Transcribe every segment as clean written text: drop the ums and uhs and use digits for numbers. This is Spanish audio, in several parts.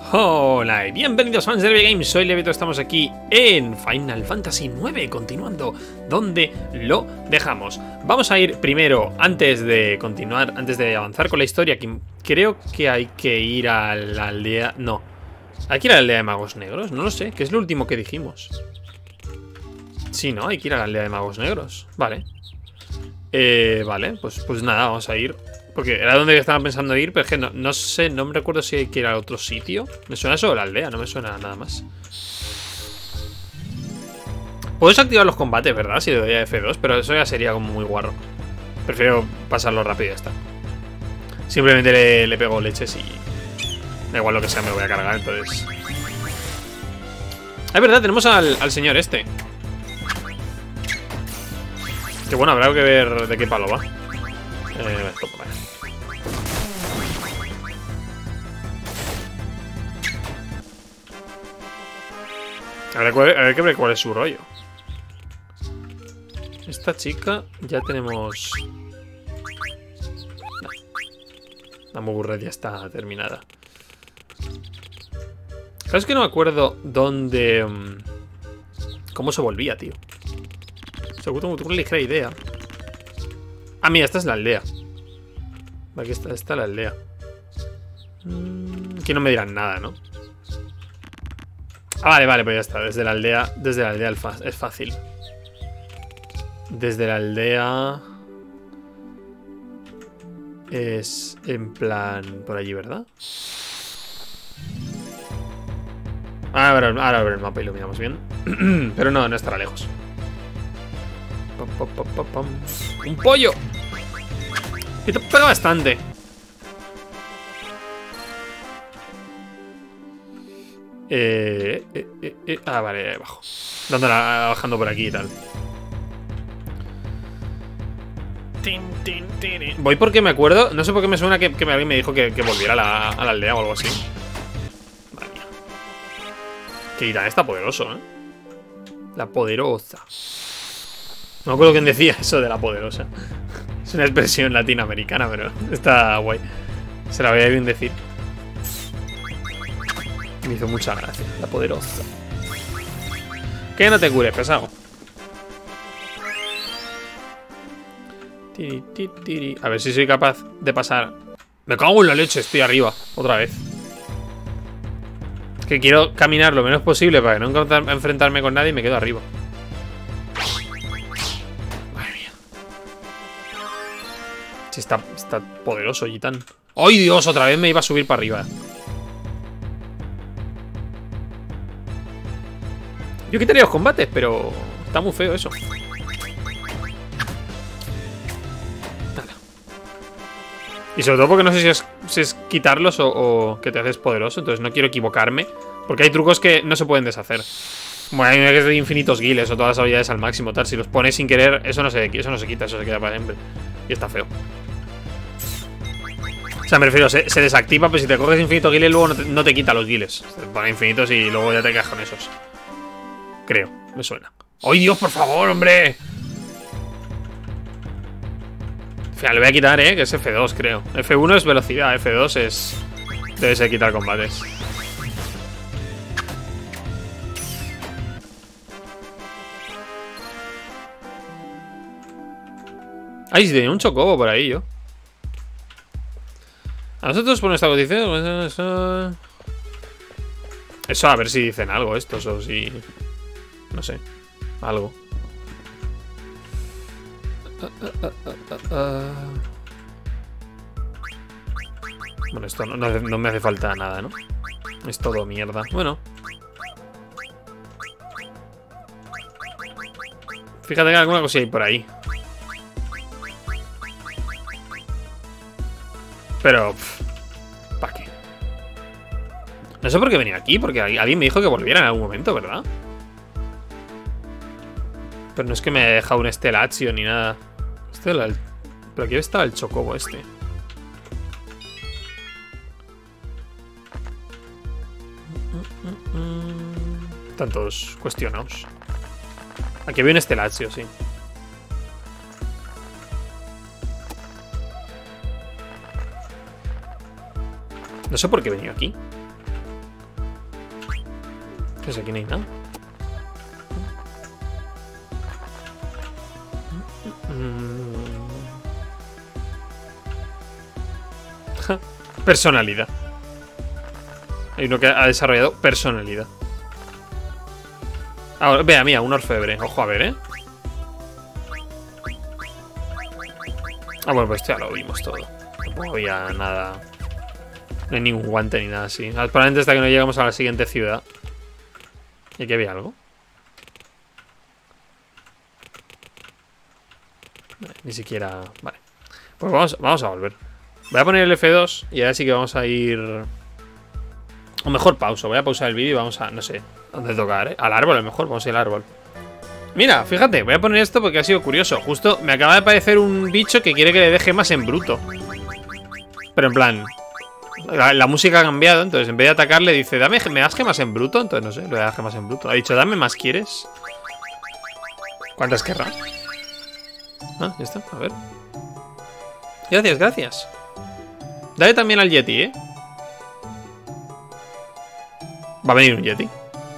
Hola y bienvenidos fans de LB Games, soy Levito, estamos aquí en Final Fantasy IX, continuando donde lo dejamos. Vamos a ir primero, antes de continuar, antes de avanzar con la historia, que creo que hay que ir a la aldea... No, hay que ir a la aldea de magos negros, no lo sé, que es lo último que dijimos. Sí, ¿no? Hay que ir a la aldea de magos negros, vale. Vale, pues nada, vamos a ir... Porque era donde estaba pensando ir, pero es que no sé, no me recuerdo si hay que ir a otro sitio. Me suena solo la aldea, no me suena nada más. Puedo desactivar los combates, ¿verdad? Si le doy a F2, pero eso ya sería como muy guarro. Prefiero pasarlo rápido y ya está. Simplemente le pego leches y... Da igual lo que sea, me lo voy a cargar, entonces... Es verdad, tenemos al señor este. Que bueno, habrá que ver de qué palo va. Esto por ahí. Habrá que ver cuál es su rollo. Esta chica ya tenemos... La Mogurred ya está terminada. ¿Sabes que no me acuerdo dónde... cómo se volvía, tío? Seguro tengo una ligera idea. Ah, mira, esta es la aldea. Aquí está la aldea. Aquí no me dirán nada, ¿no? Ah, vale, pues ya está. Desde la aldea es fácil. Desde la aldea... Es en plan... por allí, ¿verdad? Ahora ver el mapa y lo miramos bien. Pero no estará lejos. ¡Un pollo! Y te pega bastante. Vale, abajo. Bajando por aquí y tal. Voy porque me acuerdo. No sé por qué me suena que alguien me dijo que volviera a la aldea o algo así. Madre mía. Que Irán está poderoso, ¿eh? La poderosa. No me acuerdo quién decía eso de la poderosa. Es una expresión latinoamericana, pero está guay. Se la voy a bien decir. Me hizo mucha gracia. La poderosa. Que no te cures, pesado. A ver si soy capaz de pasar. Me cago en la leche, estoy arriba. Otra vez. Es que quiero caminar lo menos posible para que no enfrentarme con nadie y me quedo arriba. Sí, está poderoso, Gitán. ¡Ay, Dios! Otra vez me iba a subir para arriba. Yo quitaría los combates, pero está muy feo eso. Nada. Y sobre todo porque no sé si es quitarlos o que te haces poderoso. Entonces no quiero equivocarme. Porque hay trucos que no se pueden deshacer. Bueno, hay una que es de infinitos guiles o todas las habilidades al máximo, tal. Si los pones sin querer, eso no se quita, eso se queda para siempre. Y está feo. O sea, me refiero, se desactiva, pero si te coges infinitos guiles, luego no te quita los guiles. Te pone infinitos y luego ya te quedas con esos. Creo, me suena. ¡Ay, Dios, por favor, hombre! Fíjate, le voy a quitar, que es F2, creo. F1 es velocidad, F2 es... Debe ser quitar combates. Ay, si tenía un chocobo por ahí, yo. A nosotros por nuestra condición... Eso, a ver si dicen algo estos o si... No sé. Algo. Bueno, esto no me hace falta nada, ¿no? Es todo mierda. Bueno. Fíjate que alguna cosilla hay por ahí. Pero... ¿para qué? No sé por qué venía aquí, porque alguien me dijo que volviera en algún momento, ¿verdad? Pero no es que me haya dejado un Estelazio ni nada. Pero aquí estaba el chocobo este. Están todos cuestionados. Aquí había un Estelazio, sí. No sé por qué he venido aquí. Pues aquí no hay nada. Personalidad. Hay uno que ha desarrollado personalidad. Ahora, vea, mira, un orfebre. Ojo a ver, ¿eh? Ah, bueno, pues esto ya lo vimos todo. Tampoco había nada. No hay ningún guante ni nada así. Probablemente hasta que no llegamos a la siguiente ciudad. ¿Y aquí había algo? Vale, ni siquiera... Vale. Pues vamos a volver. Voy a poner el F2 y ahora sí que vamos a ir... O mejor pauso. Voy a pausar el vídeo y vamos a... No sé dónde tocar, ¿eh? Al árbol, a lo mejor. Vamos a ir al árbol. Mira, fíjate. Voy a poner esto porque ha sido curioso. Justo me acaba de aparecer un bicho que quiere que le deje más en bruto. Pero en plan... La música ha cambiado. Entonces en vez de atacarle dice... ¿Me das gemas en bruto? Entonces no sé. Le voy a dar gemas en bruto. Ha dicho, dame más, ¿quieres? ¿Cuántas querrá? Ah, ya está. A ver. Gracias, gracias. Dale también al Yeti, ¿eh? Va a venir un Yeti.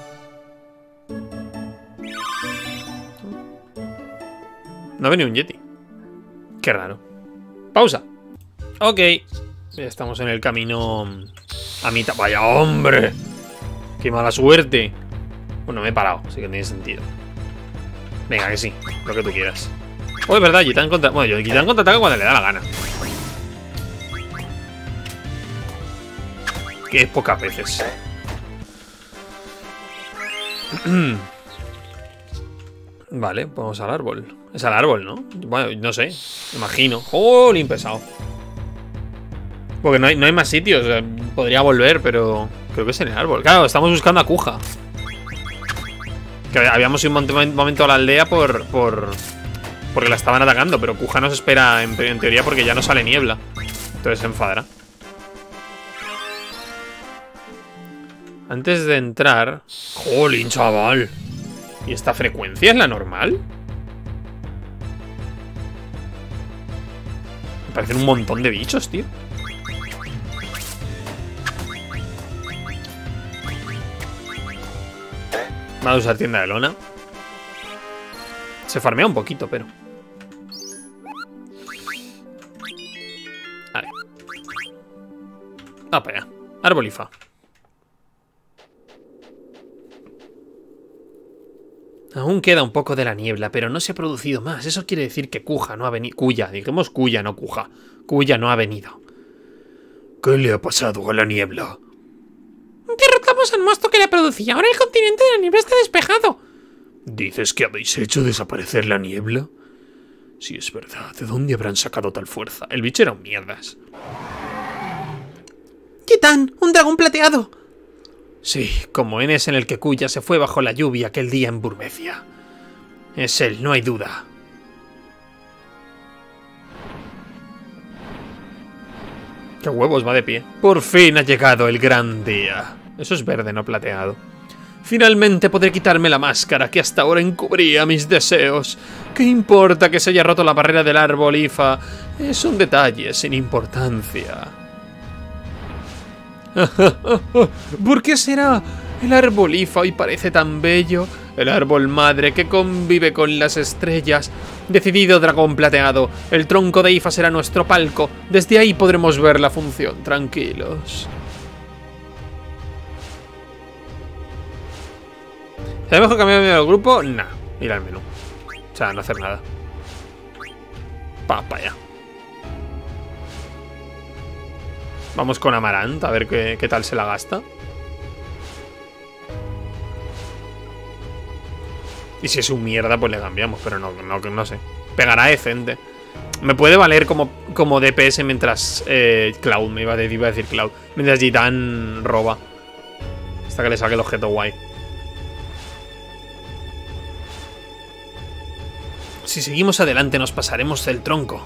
No ha venido un Yeti. Qué raro. Pausa. Ok. Ya estamos en el camino a mitad. ¡Vaya hombre! ¡Qué mala suerte! Bueno, me he parado, así que tiene sentido. Venga, que sí. Lo que tú quieras. Oh, es verdad, Gitán contra... Bueno, Gitán contraataca cuando le da la gana. Que es pocas veces. Vale, pues vamos al árbol. Es al árbol, ¿no? Bueno, no sé. Imagino. ¡Oh, bien pesado! Porque no hay más sitios. O sea, podría volver, pero... Creo que es en el árbol. Claro, estamos buscando a Kuja. Que habíamos ido un momento a la aldea porque la estaban atacando. Pero Kuja nos espera en teoría porque ya no sale niebla. Entonces se enfadará. Antes de entrar... ¡Jolín, chaval! ¿Y esta frecuencia es la normal? Me parecen un montón de bichos, tío. Vamos a usar tienda de lona. Se farmea un poquito, pero... Vale. Ah, para allá. Arbolifa. Aún queda un poco de la niebla, pero no se ha producido más. Eso quiere decir que Kuja no ha venido. Kuya, dijimos Kuya, no Kuja. Kuya no ha venido. ¿Qué le ha pasado a la niebla? Derrotamos al monstruo que la producía. Ahora el continente de la niebla está despejado. ¿Dices que habéis hecho desaparecer la niebla? Si es verdad, ¿de dónde habrán sacado tal fuerza? El bicho era un mierdas. ¡Kitán! ¡Un dragón plateado! Sí, como en ese en el que Kuya se fue bajo la lluvia aquel día en Burmecia. Es él, no hay duda. ¡Qué huevos, va de pie! Por fin ha llegado el gran día. Eso es verde, no plateado. Finalmente podré quitarme la máscara que hasta ahora encubría mis deseos. ¿Qué importa que se haya roto la barrera del árbol, Ifa? Es un detalle sin importancia. ¿Por qué será? El árbol Ifa hoy parece tan bello. El árbol madre que convive con las estrellas. Decidido, dragón plateado. El tronco de Ifa será nuestro palco. Desde ahí podremos ver la función. Tranquilos. ¿Será mejor cambiar el grupo? Nah. Ir al menú. O sea, no hacer nada. Pa' allá. Vamos con Amarant, a ver qué tal se la gasta. Y si es un mierda, pues le cambiamos, pero no sé. Pegará decente. Me puede valer como DPS mientras Cloud, iba a decir Cloud. Mientras Gitán roba. Hasta que le saque el objeto guay. Si seguimos adelante nos pasaremos del tronco.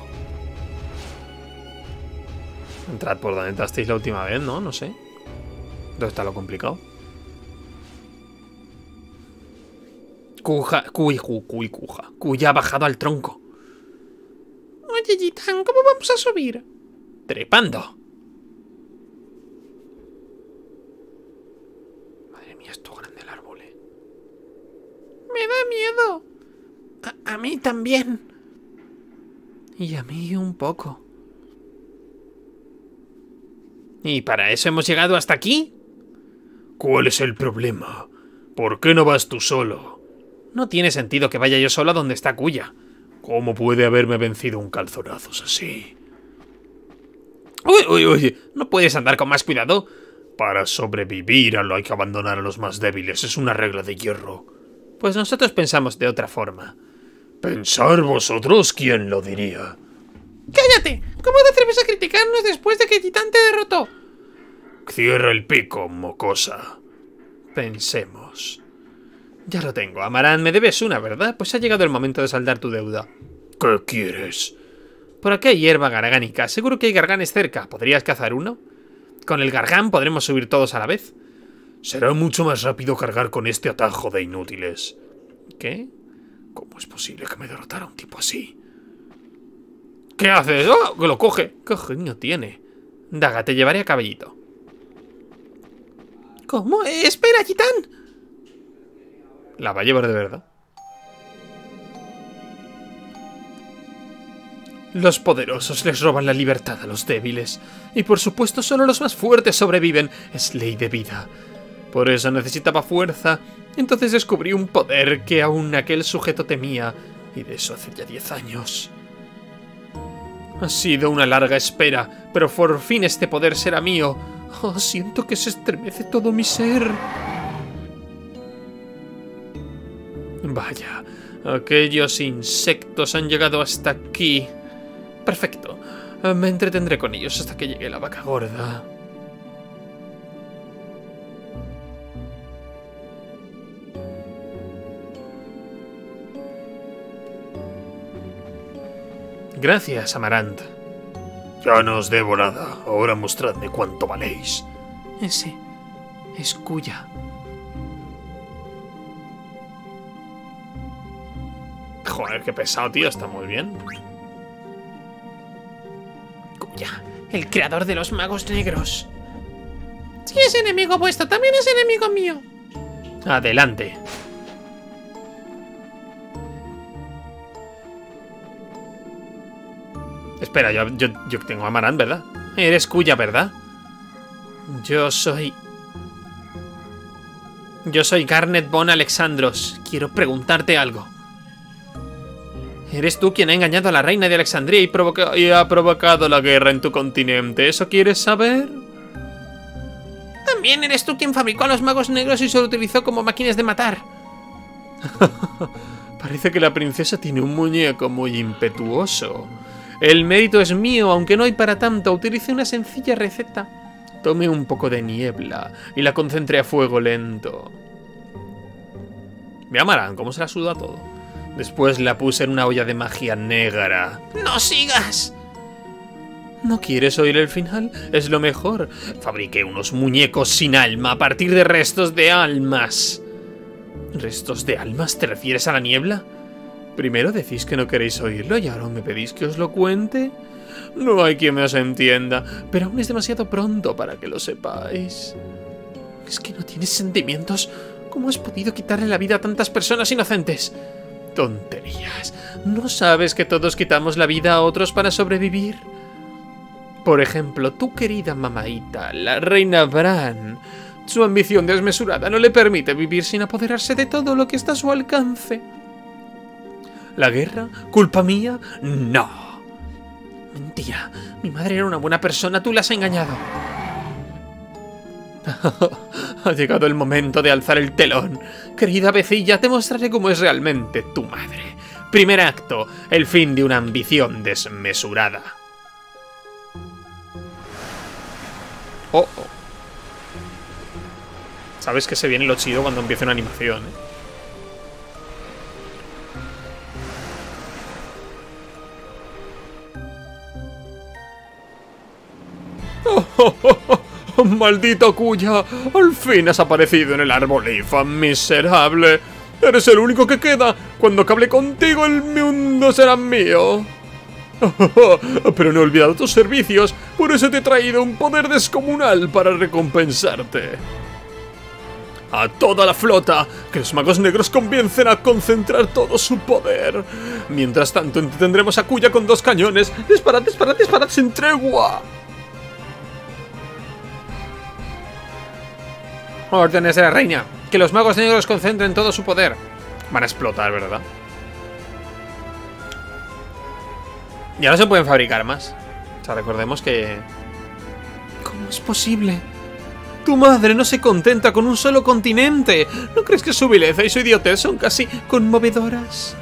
Entrad por donde entrasteis la última vez, ¿no? No sé. ¿Dónde está lo complicado? Kuja. Kuya ha bajado al tronco. Oye, Gitán, ¿cómo vamos a subir? Trepando. Madre Madre mía, esto grande el árbol, ¿eh? Me da miedo. A mí también. Y a mí un poco. ¿Y para eso hemos llegado hasta aquí? ¿Cuál es el problema? ¿Por qué no vas tú solo? No tiene sentido que vaya yo solo a donde está Kuya. ¿Cómo puede haberme vencido un calzonazos así? Uy, ¿no puedes andar con más cuidado? Para sobrevivir hay que abandonar a los más débiles, es una regla de hierro. Pues nosotros pensamos de otra forma. ¿Pensar vosotros? ¿Quién lo diría? ¡Cállate! ¿Cómo te atreves a criticarnos después de que Titán te derrotó? Cierra el pico, mocosa. Pensemos. Ya lo tengo, Amarant, me debes una, ¿verdad? Pues ha llegado el momento de saldar tu deuda. ¿Qué quieres? Por aquí hay hierba gargánica, seguro que hay garganes cerca. ¿Podrías cazar uno? Con el gargán podremos subir todos a la vez. Será mucho más rápido cargar con este atajo de inútiles. ¿Qué? ¿Cómo es posible que me derrotara un tipo así? ¿Qué haces? ¡Oh! ¡Que lo coge! ¿Qué genio tiene? Daga, te llevaré a cabellito. ¿Cómo? ¡Espera, Titán! ¿La va a llevar de verdad? Los poderosos les roban la libertad a los débiles. Y por supuesto solo los más fuertes sobreviven. Es ley de vida. Por eso necesitaba fuerza. Entonces descubrí un poder que aún aquel sujeto temía. Y de eso hace ya 10 años. Ha sido una larga espera, pero por fin este poder será mío. Oh, siento que se estremece todo mi ser. Vaya, aquellos insectos han llegado hasta aquí. Perfecto, me entretendré con ellos hasta que llegue la vaca gorda. Gracias, Amarant. Ya no os debo nada. Ahora mostradme cuánto valéis. Ese es Kuya. Joder, qué pesado, tío. Está muy bien. Kuya, el creador de los magos negros. Si es enemigo vuestro, también es enemigo mío. Adelante. Espera, yo tengo a Amarant, ¿verdad? Eres Kuya, ¿verdad? Yo soy Garnet von Alexandros. Quiero preguntarte algo. ¿Eres tú quien ha engañado a la reina de Alexandría y ha provocado la guerra en tu continente? ¿Eso quieres saber? También eres tú quien fabricó a los magos negros y se lo utilizó como máquinas de matar. Parece que la princesa tiene un muñeco muy impetuoso. El mérito es mío, aunque no hay para tanto. Utilicé una sencilla receta. Tomé un poco de niebla y la concentré a fuego lento. Me amarán, cómo se la suda todo. Después la puse en una olla de magia negra. ¡No sigas! ¿No quieres oír el final? Es lo mejor. Fabriqué unos muñecos sin alma a partir de restos de almas. ¿Restos de almas? ¿Te refieres a la niebla? Primero decís que no queréis oírlo y ahora me pedís que os lo cuente. No hay quien me os entienda, pero aún es demasiado pronto para que lo sepáis. ¿Es que no tienes sentimientos? ¿Cómo has podido quitarle la vida a tantas personas inocentes? Tonterías. ¿No sabes que todos quitamos la vida a otros para sobrevivir? Por ejemplo, tu querida mamaíta, la reina Bran. Su ambición desmesurada no le permite vivir sin apoderarse de todo lo que está a su alcance. ¿La guerra? ¿Culpa mía? No. Mentira. Mi madre era una buena persona, tú la has engañado. Ha llegado el momento de alzar el telón. Querida vecilla, te mostraré cómo es realmente tu madre. Primer acto, el fin de una ambición desmesurada. Oh. Sabes que se viene lo chido cuando empieza una animación, ¿eh? ¡Oh, maldito Kuya! ¡Al fin has aparecido en el árbol Ifan, miserable! ¡Eres el único que queda! Cuando acabe contigo el mundo será mío. Pero no he olvidado tus servicios, por eso te he traído un poder descomunal para recompensarte. ¡A toda la flota! ¡Que los magos negros comiencen a concentrar todo su poder! Mientras tanto, tendremos a Kuya con 2 cañones. ¡Disparad, disparad, disparad sin tregua! Órdenes de la reina. Que los magos negros concentren todo su poder. Van a explotar, ¿verdad? Ya no se pueden fabricar más. O sea, recordemos que... ¿Cómo es posible? Tu madre no se contenta con un solo continente. ¿No crees que su vileza y su idiotez son casi conmovedoras?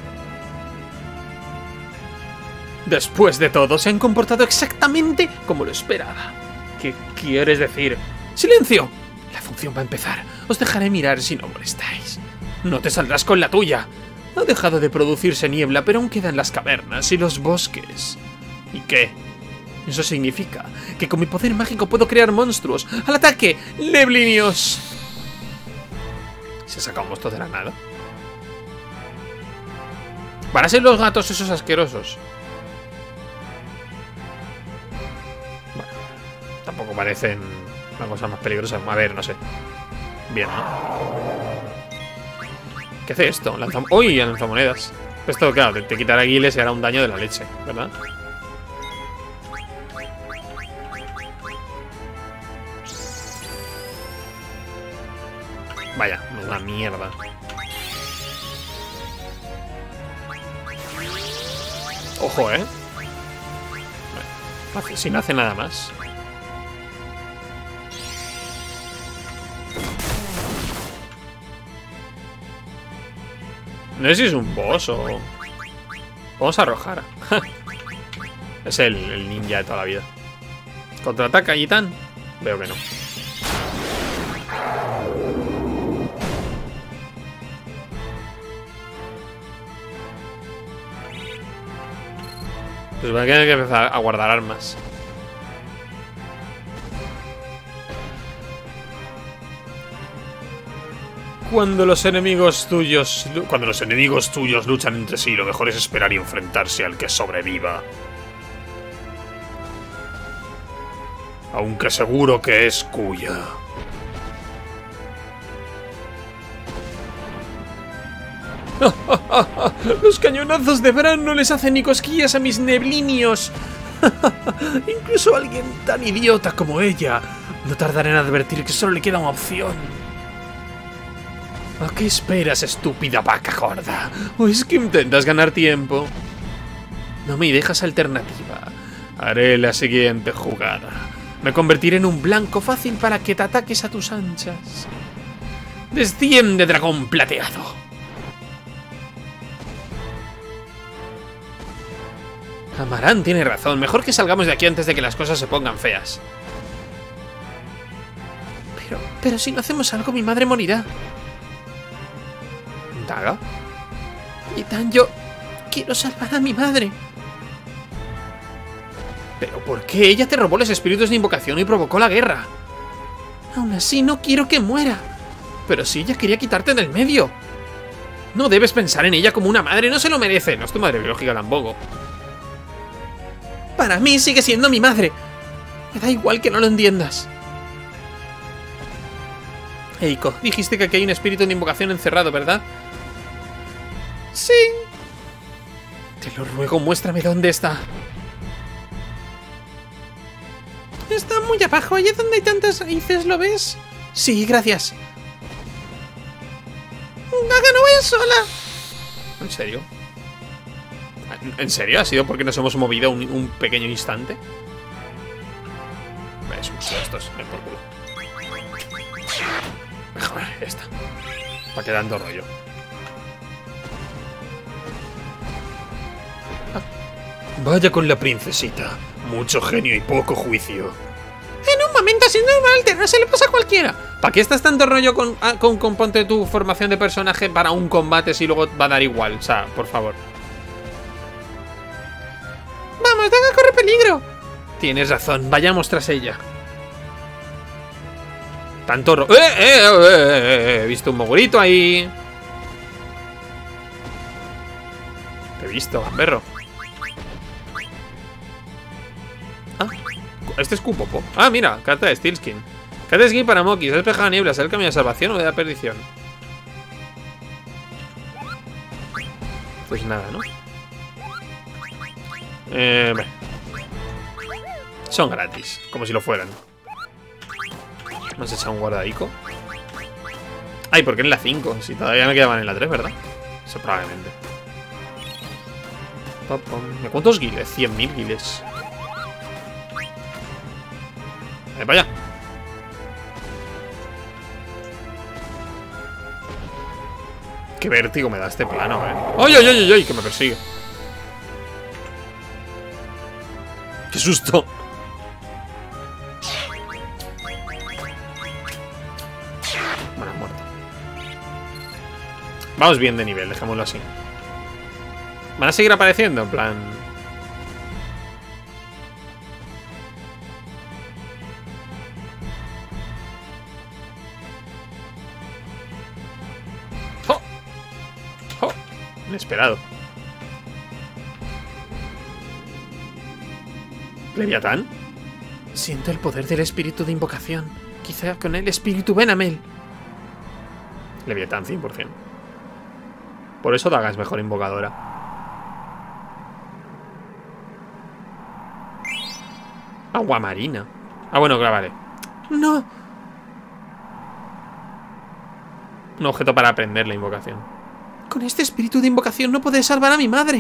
Después de todo, se han comportado exactamente como lo esperaba. ¿Qué quieres decir? ¡Silencio! La función va a empezar. Os dejaré mirar si no molestáis. No te saldrás con la tuya. Ha dejado de producirse niebla, pero aún quedan las cavernas y los bosques. ¿Y qué? Eso significa que con mi poder mágico puedo crear monstruos. ¡Al ataque! ¡Leblinios! ¿Se saca un monstruo de la nada? Van a ser los gatos esos asquerosos. Bueno, tampoco parecen una cosa más peligrosa. A ver, no sé. Bien, ¿no? ¿Qué hace esto? ¡Uy! Lanzamonedas. Esto, claro, te quitará guiles y hará un daño de la leche, ¿verdad? Vaya, una mierda. Ojo, ¿eh? Si no hace nada más. No sé si es un boss o... Vamos a arrojar. Es el ninja de toda la vida. ¿Contraataca Yitan? Veo que no. Pues va a tener que empezar a guardar armas. Cuando los enemigos tuyos luchan entre sí, lo mejor es esperar y enfrentarse al que sobreviva. Aunque seguro que es Kuya. Los cañonazos de Bran no les hacen ni cosquillas a mis neblinios. Incluso alguien tan idiota como ella no tardará en advertir que solo le queda una opción. ¿A qué esperas, estúpida vaca gorda? ¿O es que intentas ganar tiempo? No me dejas alternativa. Haré la siguiente jugada. Me convertiré en un blanco fácil para que te ataques a tus anchas. Desciende, dragón plateado. Amarán tiene razón. Mejor que salgamos de aquí antes de que las cosas se pongan feas. Pero si no hacemos algo, mi madre morirá. ¿Daga? Yitan, yo quiero salvar a mi madre. ¿Pero por qué? Ella te robó los espíritus de invocación y provocó la guerra. Aún así, no quiero que muera. Pero si ella quería quitarte del medio. No debes pensar en ella como una madre, no se lo merece. No es tu madre biológica tampoco. Para mí sigue siendo mi madre. Me da igual que no lo entiendas. Eiko, dijiste que aquí hay un espíritu de invocación encerrado, ¿verdad? Sí. Te lo ruego, muéstrame dónde está. Está muy abajo, allí donde hay tantas raíces, ¿lo ves? Sí, gracias. Daga, no vayas sola. ¿En serio? ¿En serio? ¿Ha sido porque nos hemos movido un pequeño instante? Es un estos, ven por culo. Mejor, ya está. Va quedando rollo. Vaya con la princesita. Mucho genio y poco juicio. En un momento así normal, no se le pasa a cualquiera. ¿Para qué estás tanto rollo con ponte tu formación de personaje para un combate si luego va a dar igual? O sea, por favor. Vamos, Daga corre peligro. Tienes razón, vayamos tras ella. Tanto he visto un mogurito ahí. Te he visto, gamberro. Ah, este es Kupopo. Ah, mira, carta de Steelskin. Cat Escape para Moki. Se ha despejado niebla. ¿Es el camino de salvación o de la perdición? Pues nada, ¿no? Son gratis. Como si lo fueran. ¿Me has echado un guardaico? Ay, ¿por qué en la 5? Si todavía me quedaban en la 3, ¿verdad? Eso probablemente. ¿Cuántos guiles? 100.000 guiles. Para allá. Qué vértigo me da este plano, ¡Ay, ay, ay, ay! Que me persigue. ¡Qué susto! Bueno, muerto. Vamos bien de nivel, dejémoslo así. ¿Van a seguir apareciendo? En plan... ¡Oh! ¡Oh! Inesperado. ¿Leviatán? Siento el poder del espíritu de invocación. Quizá con el espíritu Benamel. Leviatán, 100%. Por eso Daga es mejor invocadora. Agua marina. Ah, bueno, claro, vale. ¡No! Un objeto para aprender la invocación. Con este espíritu de invocación no podré salvar a mi madre.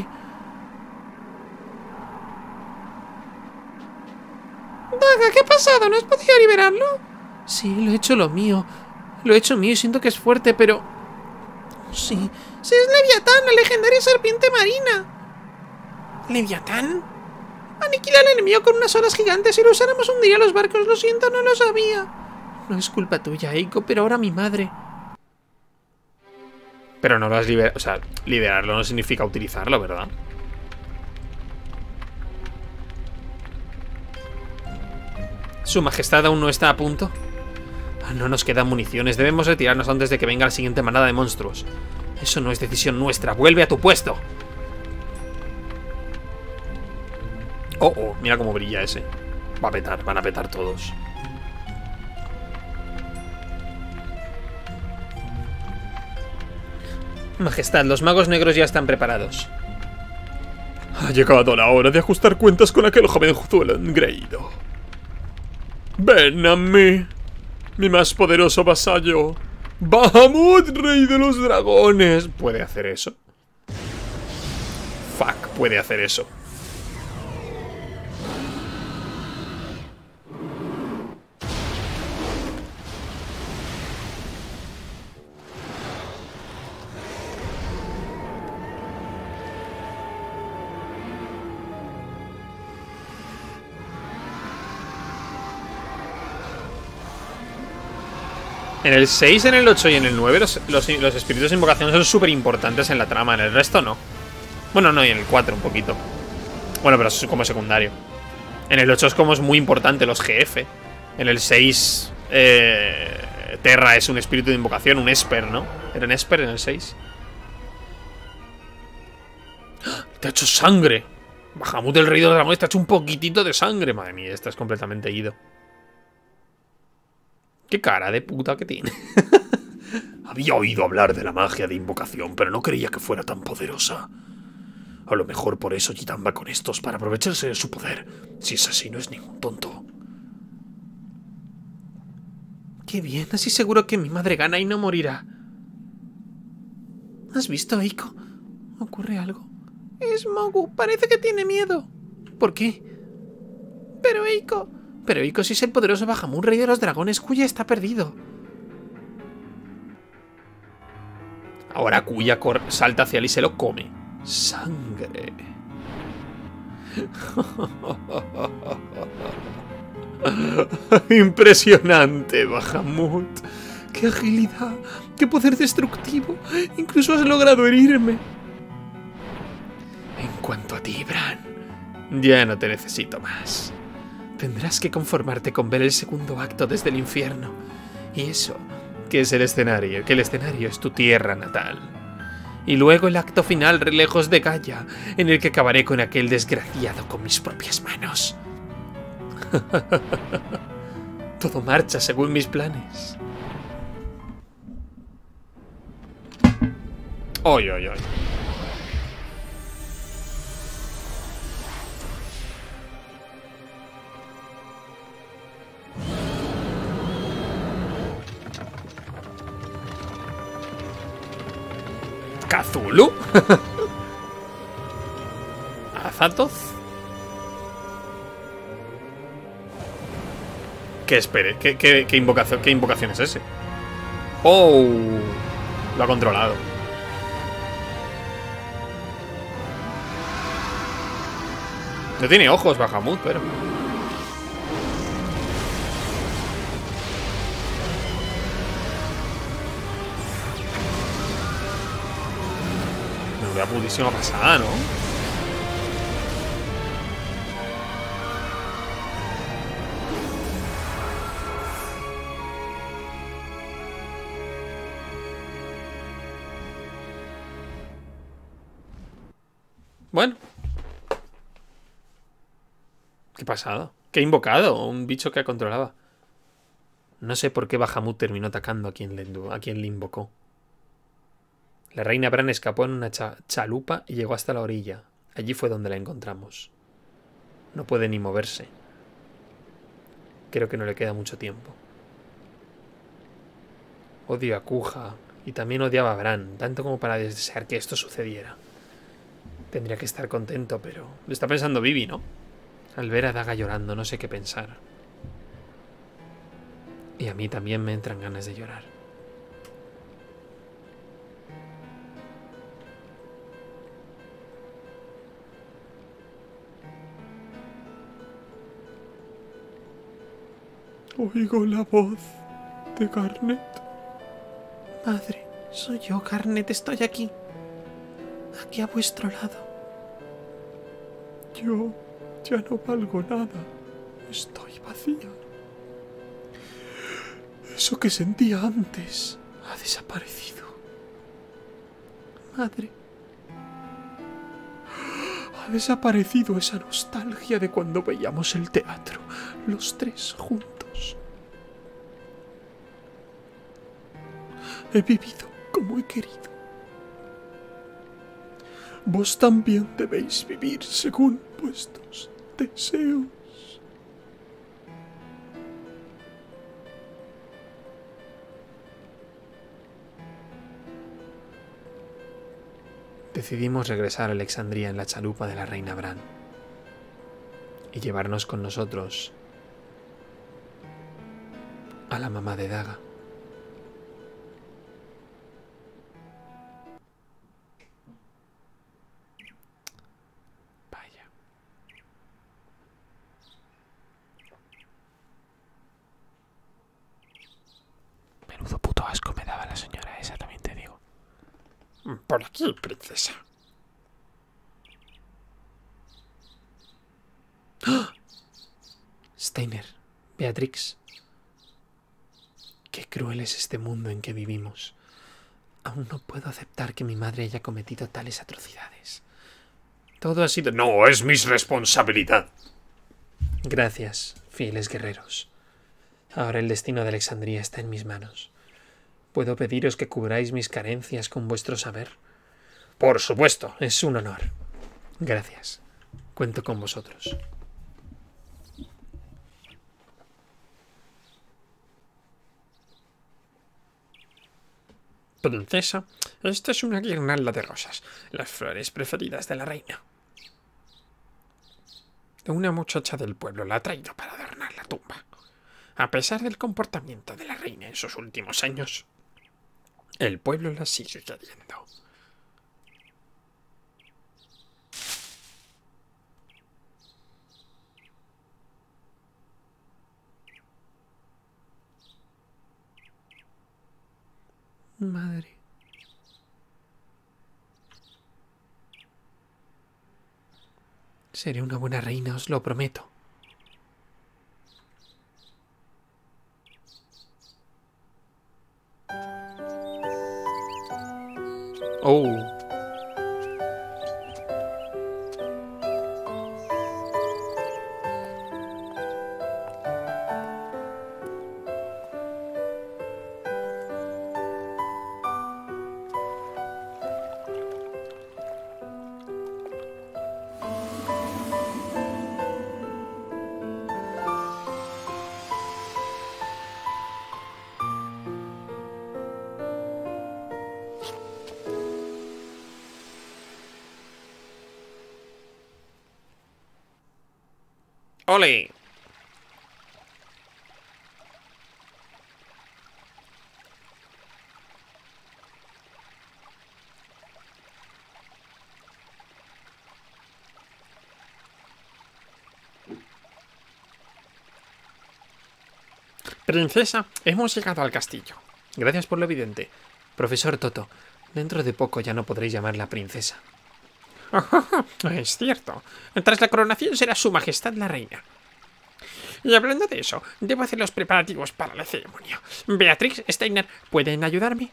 Daga, ¿qué ha pasado? ¿No has podido liberarlo? Sí, lo he hecho lo mío. Lo he hecho mío y siento que es fuerte, pero... Sí. ¡Sí, es Leviatán, la legendaria serpiente marina! ¿Leviatán? Aniquila al enemigo con unas olas gigantes. Si lo usáramos hundiría los barcos. Lo siento, no lo sabía. No es culpa tuya, Eiko, pero ahora mi madre... Pero no lo has liberado. O sea, liberarlo no significa utilizarlo, ¿verdad? ¿Su majestad aún no está a punto? No nos quedan municiones. Debemos retirarnos antes de que venga la siguiente manada de monstruos. Eso no es decisión nuestra. ¡Vuelve a tu puesto! Oh, oh, mira cómo brilla ese. Va a petar, van a petar todos. Majestad, los magos negros ya están preparados. Ha llegado la hora de ajustar cuentas con aquel jovenzuelo engreído. Ven a mí, mi más poderoso vasallo. Bahamut, rey de los dragones. ¿Puede hacer eso? Fuck, puede hacer eso. En el 6, en el 8 y en el 9 los espíritus de invocación son súper importantes en la trama. En el resto no. Bueno, no, y en el 4 un poquito. Bueno, pero es como secundario. En el 8 es como es muy importante los GF. En el 6 Terra es un espíritu de invocación, un Esper, ¿no? ¿Era un Esper en el 6? ¡Te ha hecho sangre! Bahamut, el rey de los dragones, te ha hecho un poquitito de sangre. Madre mía, estás completamente ido. Qué cara de puta que tiene. Había oído hablar de la magia de invocación, pero no creía que fuera tan poderosa. A lo mejor por eso Gitan va con estos, para aprovecharse de su poder. Si es así, no es ningún tonto. Qué bien, así seguro que mi madre gana y no morirá. ¿Has visto, Eiko? ¿Ocurre algo? Es Mogu, parece que tiene miedo. ¿Por qué? Pero Eiko si es el poderoso Bahamut, rey de los dragones. Kuya está perdido. Ahora Kuya salta hacia él y se lo come. Sangre. Impresionante, Bahamut. ¡Qué agilidad! ¡Qué poder destructivo! Incluso has logrado herirme. En cuanto a ti, Bran, ya no te necesito más. Tendrás que conformarte con ver el segundo acto desde el infierno. Y eso, que es el escenario, que el escenario es tu tierra natal. Y luego el acto final lejos de Gaia, en el que acabaré con aquel desgraciado con mis propias manos. Todo marcha según mis planes. ¡Oy, oy, oy! ¿Cthulhu? ¿Azathoth? ¿Qué espere? ¿Qué invocación es ese? ¡Oh! Lo ha controlado. No tiene ojos Bahamut, pero... Me da putísima pasada, ¿no? Bueno. ¿Qué pasado? ¿Qué ha invocado? Un bicho que controlaba. No sé por qué Bahamut terminó atacando a quien le invocó. La reina Bran escapó en una chalupa y llegó hasta la orilla. Allí fue donde la encontramos. No puede ni moverse. Creo que no le queda mucho tiempo. Odio a Kuja y también odiaba a Bran, tanto como para desear que esto sucediera. Tendría que estar contento, pero... Lo está pensando Vivi, ¿no? Al ver a Daga llorando, no sé qué pensar. Y a mí también me entran ganas de llorar. Oigo la voz de Garnet. Madre, soy yo, Garnet, estoy aquí. Aquí a vuestro lado. Yo ya no valgo nada. Estoy vacía. Eso que sentía antes ha desaparecido. Madre. Ha desaparecido esa nostalgia de cuando veíamos el teatro, los tres juntos. He vivido como he querido. Vos también debéis vivir según vuestros deseos. Decidimos regresar a Alexandría en la chalupa de la reina Bran y llevarnos con nosotros a la mamá de Daga. Vaya. Menudo puto asco me daba la señora esa, también te digo. Por aquí, princesa. ¡Oh! Steiner, Beatrix. Qué cruel es este mundo en que vivimos. Aún no puedo aceptar que mi madre haya cometido tales atrocidades. Todo ha sido... No es mi responsabilidad. Gracias, fieles guerreros. Ahora el destino de Alexandría está en mis manos. ¿Puedo pediros que cubráis mis carencias con vuestro saber? Por supuesto. Es un honor. Gracias. Cuento con vosotros. Princesa, esta es una guirnalda de rosas, las flores preferidas de la reina. Una muchacha del pueblo la ha traído para adornar la tumba. A pesar del comportamiento de la reina en sus últimos años, el pueblo la sigue queriendo. Madre. Seré una buena reina, os lo prometo. Oh. ¡Ole! Princesa, hemos llegado al castillo. Gracias por lo evidente. Profesor Toto, dentro de poco ya no podréis llamarla princesa. Es cierto. Tras la coronación será su majestad la reina. Y hablando de eso, debo hacer los preparativos para la ceremonia. Beatrix, Steiner, ¿pueden ayudarme?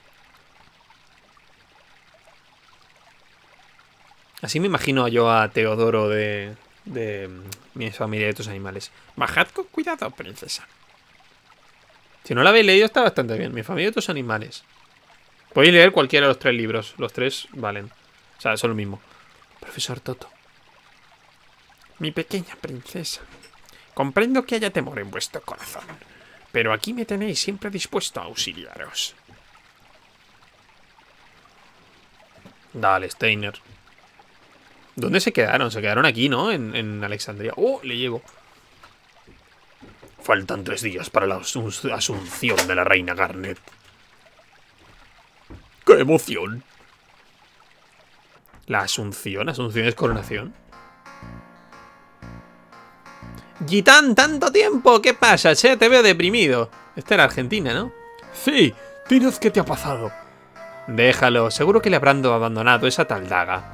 Así me imagino yo a Teodoro de mi familia de tus animales. Bajad con cuidado, princesa. Si no la habéis leído está bastante bien. Mi familia de tus animales. Podéis leer cualquiera de los 3 libros. Los 3 valen. O sea, son lo mismo. Profesor Toto. Mi pequeña princesa. Comprendo que haya temor en vuestro corazón. Pero aquí me tenéis siempre dispuesto a auxiliaros. Dale, Steiner. ¿Dónde se quedaron? Se quedaron aquí, ¿no? En Alexandria. ¡Oh! Le llego. Faltan 3 días para la asunción de la reina Garnet. ¡Qué emoción! ¿La asunción? ¿Asunción es coronación? Gitán, tanto tiempo. ¿Qué pasa? Che, te veo deprimido. Esta era Argentina, ¿no? Sí, dinos qué te ha pasado. Déjalo, seguro que le habrán abandonado esa tal daga.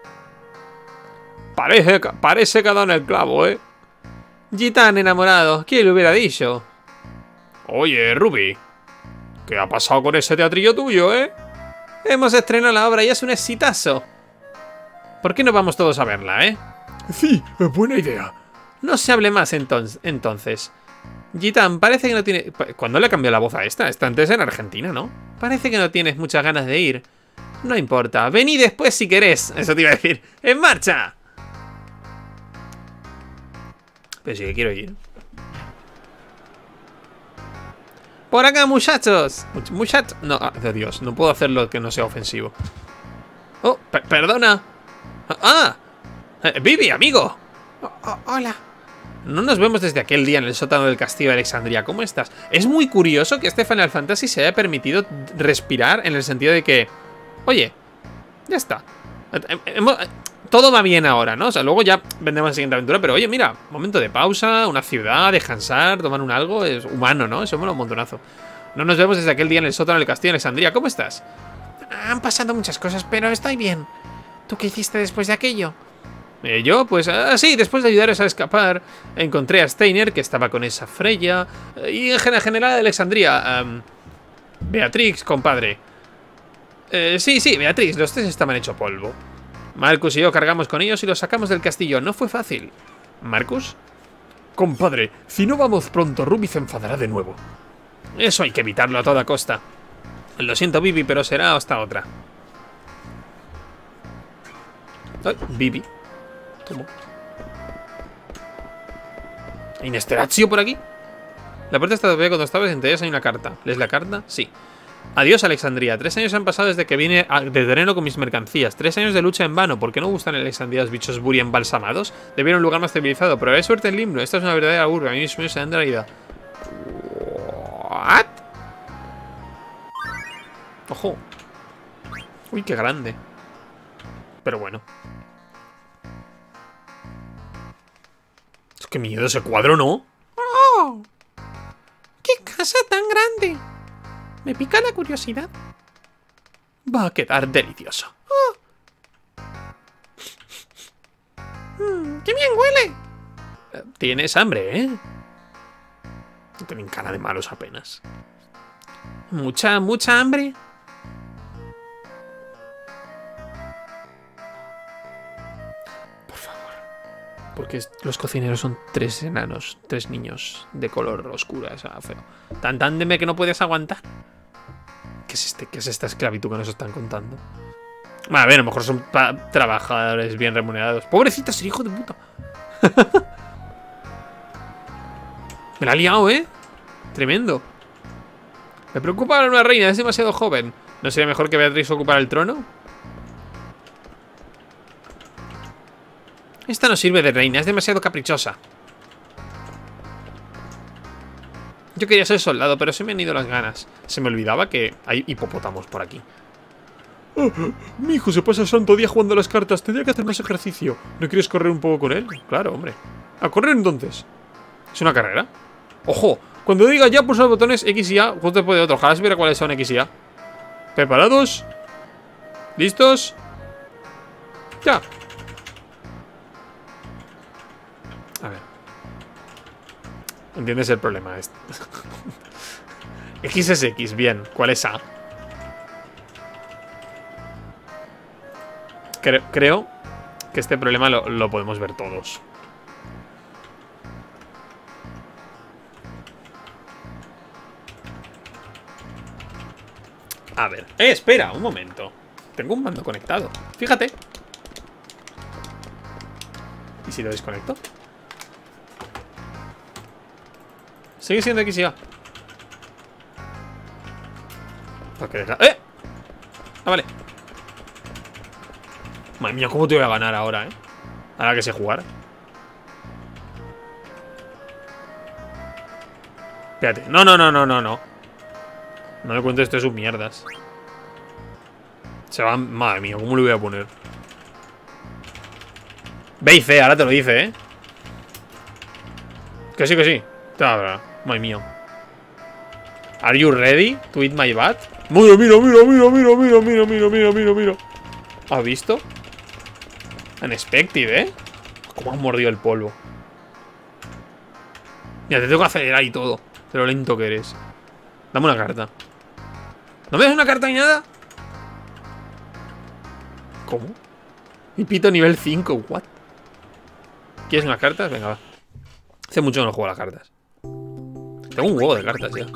Parece que ha dado en el clavo, ¿eh? Gitán enamorado, ¿quién lo hubiera dicho? Oye, Ruby, ¿qué ha pasado con ese teatrillo tuyo, eh? Hemos estrenado la obra y es un exitazo. ¿Por qué no vamos todos a verla, eh? Sí, buena idea. No se hable más entonces. Gitán, parece que no tiene... ¿Cuándo le cambió la voz a esta? Esta antes era Argentina, ¿no? Parece que no tienes muchas ganas de ir. No importa, vení después si querés. Eso te iba a decir. ¡En marcha! Pero sí que quiero ir. ¡Por acá, muchachos! ¿Muchachos? No, de Dios, no puedo hacerlo que no sea ofensivo. ¡Oh, perdona! ¡Ah! ¡Vivi, amigo! Hola. No nos vemos desde aquel día en el sótano del castillo de Alexandria. ¿Cómo estás? Es muy curioso que este Final Fantasy se haya permitido respirar en el sentido de que... Oye, ya está. Todo va bien ahora, ¿no? O sea, luego ya vendremos a la siguiente aventura. Pero oye, mira, momento de pausa, una ciudad, descansar, tomar un algo. Es humano, ¿no? Eso mola un montonazo. No nos vemos desde aquel día en el sótano del castillo de Alexandria. ¿Cómo estás? Han pasado muchas cosas, pero estoy bien. ¿Tú qué hiciste después de aquello? Yo, pues, sí, después de ayudaros a escapar, encontré a Steiner, que estaba con esa Freya, y en general de Alexandria. Beatrix, compadre. Sí, Beatrix, los 3 estaban hecho polvo. Marcus y yo cargamos con ellos y los sacamos del castillo. No fue fácil. ¿Marcus? Compadre, si no vamos pronto, Ruby se enfadará de nuevo. Eso hay que evitarlo a toda costa. Lo siento, Vivi, pero será hasta otra. Ay, Vivi. ¿Cómo? ¿Inesterazio por aquí? La puerta está todavía cuando estabas, entre ellas hay una carta. ¿Lees la carta? Sí. Adiós, Alexandria. 3 años han pasado desde que vine de terreno con mis mercancías. 3 años de lucha en vano. ¿Por qué no gustan en Alexandria los bichos Buri embalsamados? Debieron un lugar más civilizado. Pero hay suerte en Limno. Esta es una verdadera urbe. A mí mis sueños se dan de la vida. ¿What? Ojo. Uy, qué grande. Pero bueno. Qué miedo ese cuadro, ¿no? ¡Oh! ¡Qué casa tan grande! Me pica la curiosidad. Va a quedar delicioso. ¡Oh! ¡Qué bien huele! Tienes hambre, ¿eh? No tienen cara de malos apenas. ¿Mucha hambre? Porque los cocineros son 3 enanos, 3 niños de color oscura, esa feo. Tan deme que no puedes aguantar. ¿Qué es esta esclavitud que nos están contando? A ver, a lo mejor son trabajadores bien remunerados. Pobrecita, ser hijo de puta. Me la ha liado, ¿eh? Tremendo. Me preocupa una reina, es demasiado joven. ¿No sería mejor que Beatrix ocupara el trono? Esta no sirve de reina, es demasiado caprichosa. Yo quería ser soldado, pero se me han ido las ganas. Se me olvidaba que hay hipopótamos por aquí. Mi hijo se pasa el santo día jugando a las cartas. Tendría que hacer más ejercicio. ¿No quieres correr un poco con él? Claro, hombre. A correr entonces. ¿Es una carrera? ¡Ojo! Cuando diga ya pulsar los botones X y A, justo después de otro. Ojalá supiera cuáles son X y A. ¿Preparados? ¿Listos? ¡Ya! A ver. ¿Entiendes el problema? X es X, bien. ¿Cuál es A? Creo que este problema lo podemos ver todos. A ver. Espera, un momento. Tengo un mando conectado. Fíjate. ¿Y si lo desconecto? Sigue siendo X y A. Porque deja... ¡Eh! Ah, vale. Madre mía, ¿cómo te voy a ganar ahora, Ahora que sé jugar. Espérate. No. No me cuentes esto de sus mierdas. Se van... Madre mía, ¿cómo le voy a poner? B y C, ahora te lo dice, Que sí, que sí. Madre mía. Are you ready to eat my butt? Mira. ¿Has visto? Unexpected, Cómo has mordido el polvo. Mira, te tengo que acelerar y todo. De lo lento que eres. Dame una carta. ¿No me das una carta ni nada? ¿Cómo? Y pito nivel 5, what? ¿Quieres unas cartas? Venga, va. Hace mucho que no juego a las cartas. Tengo un huevo de cartas ya.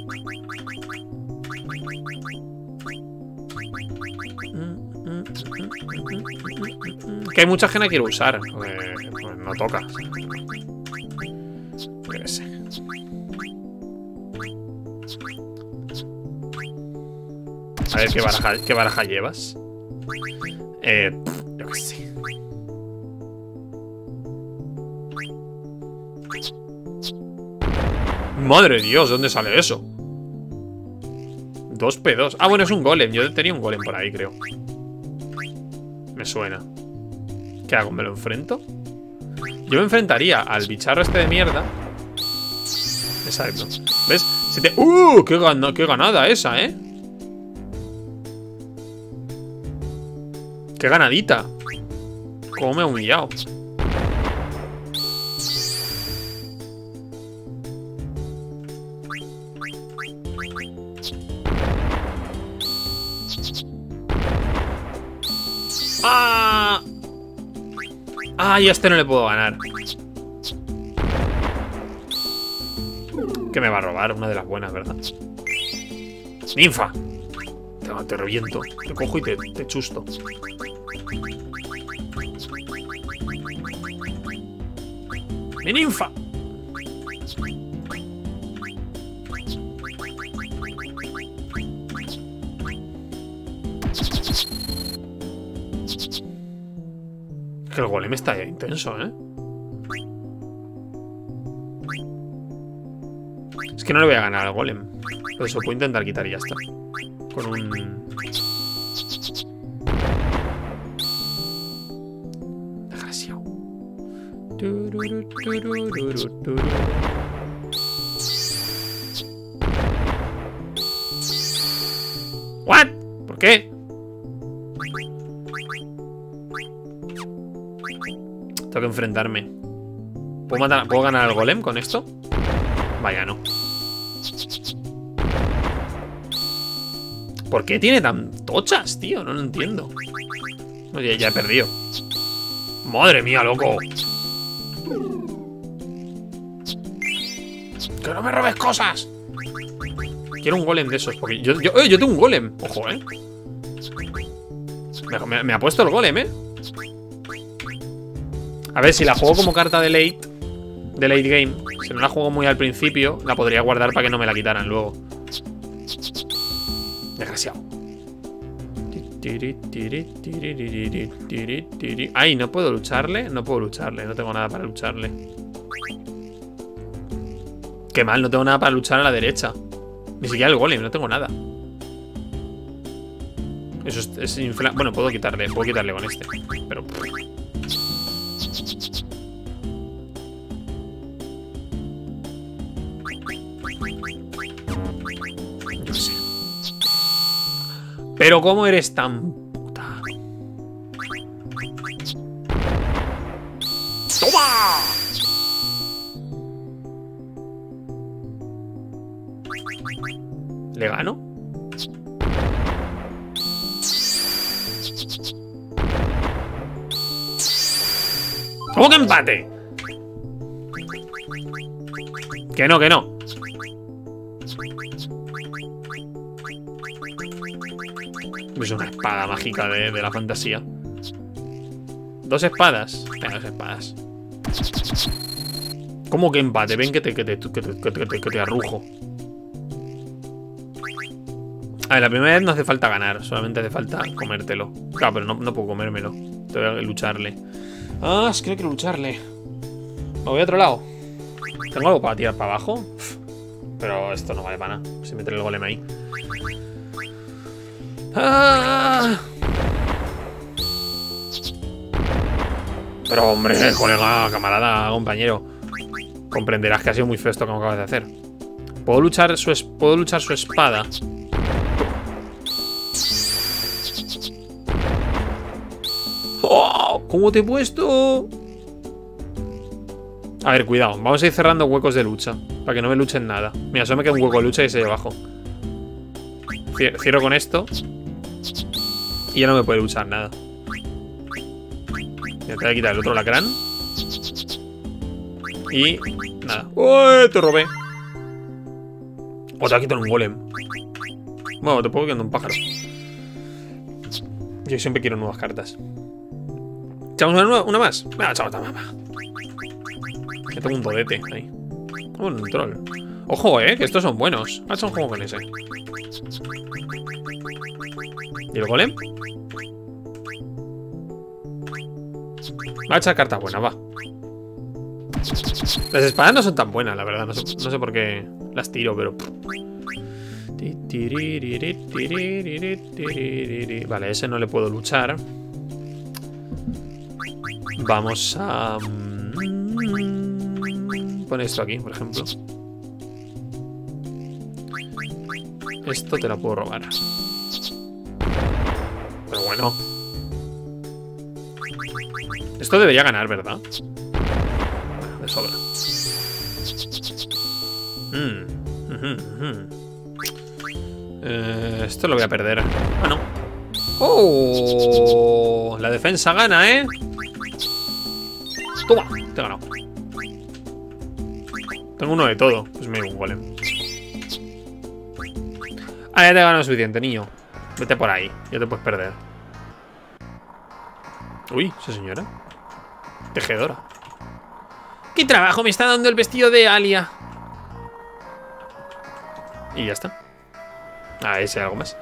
Que hay mucha gente que quiero usar. Pues no toca. Yo qué sé. A ver qué baraja llevas. Yo qué sé. Madre de Dios, ¿dónde sale eso? 2P2. Ah, bueno, es un golem. Yo tenía un golem por ahí, creo. Me suena. ¿Qué hago? ¿Me lo enfrento? Yo me enfrentaría al bicharro este de mierda. Exacto. ¿Ves? ¡Qué ganada esa, ¡Qué ganadita! ¿Cómo me ha humillado? ¡Ah! ¡Ah! Y a este no le puedo ganar. Que me va a robar una de las buenas, ¿verdad? ¡Ninfa! Te reviento. Te cojo y te chusto. ¡Mi ninfa! Que el golem está intenso, Es que no le voy a ganar al golem. Por eso puedo intentar quitar y ya está. Con un... Desgraciado. ¿What? ¿Por qué? Tengo que enfrentarme. ¿Puedo ganar al golem con esto? Vaya, no. ¿Por qué tiene tan tochas, tío? No lo entiendo. Oye, ya he perdido. ¡Madre mía, loco! ¡Que no me robes cosas! Quiero un golem de esos. Porque yo tengo un golem. Ojo, Me ha puesto el golem, A ver, si la juego como carta de late game, si no la juego muy al principio, la podría guardar para que no me la quitaran luego. Desgraciado. Ay, no puedo lucharle. No puedo lucharle, no tengo nada para lucharle. Qué mal, no tengo nada para luchar a la derecha. Ni siquiera el golem, no tengo nada. Eso es bueno, puedo quitarle con este. Pero... yo qué sé. Pero ¿cómo eres tan puta? ¡Toma! ¿Le gano? ¿Cómo que empate? Que no, que no. Es una espada mágica de la fantasía. 2 espadas. Venga, 2 espadas. ¿Cómo que empate? Ven que te arrujo. A ver, la primera vez no hace falta ganar. Solamente hace falta comértelo. Claro, pero no puedo comérmelo. Tengo que lucharle. Ah, es que no quiero lucharle. Me voy a otro lado. ¿Tengo algo para tirar para abajo? Pero esto no vale para nada. Si meter el golem ahí. ¡Ah! Pero hombre, colega, camarada, compañero, comprenderás que ha sido muy feo esto que me acabas de hacer. ¿Puedo luchar su espada? ¡Oh! ¿Cómo te he puesto? A ver, cuidado. Vamos a ir cerrando huecos de lucha para que no me luchen nada. Mira, solo me queda un hueco de lucha y ese ahí abajo. Cierro con esto. Y ya no me puede luchar nada. Me voy a quitar el otro lacrán. Y nada. ¡Uy! Te robé. O te ha quitado un golem. Bueno, te puedo quitar un pájaro. Yo siempre quiero nuevas cartas. ¿Echamos una más? Venga, chao, mamá. Que tengo un dodete ahí. Un troll. Ojo, que estos son buenos. Vamos a echar un juego con ese. ¿Y el golem? Va a echar cartas buenas, va. Las espadas no son tan buenas, la verdad. No sé por qué las tiro, pero... Vale, ese no le puedo luchar. Vamos a... poner esto aquí, por ejemplo. Esto te lo puedo robar. Pero bueno. Esto debería ganar, ¿verdad? Bueno, de sobra. Esto lo voy a perder. Ah, no. ¡Oh! La defensa gana, ¿eh? Toma, te he ganado. Tengo uno de todo. Pues me llevo un golem. Ah, ya te he ganado suficiente, niño. Vete por ahí, ya te puedes perder. Uy, esa señora tejedora. ¿Qué trabajo me está dando el vestido de Alia? Y ya está. Ah, ese algo más.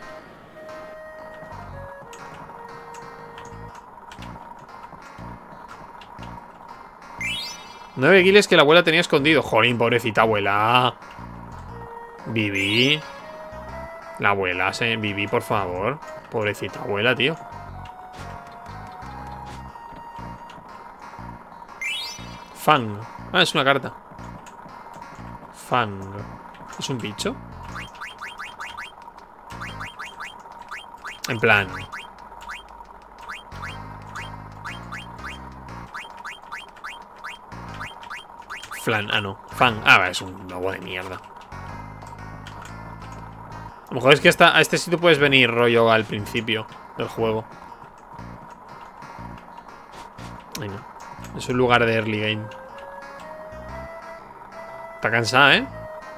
Nueve guiles que la abuela tenía escondido. Jolín, pobrecita abuela. Viví. La abuela, Viví, por favor. Pobrecita abuela, tío. Fang. Ah, es una carta. Fang. ¿Es un bicho? En plan... Flan, ah no, Fang, es un lobo de mierda. A lo mejor es que a este sitio puedes venir rollo al principio del juego. Ay, no. Es un lugar de early game. Está cansada, ¿eh?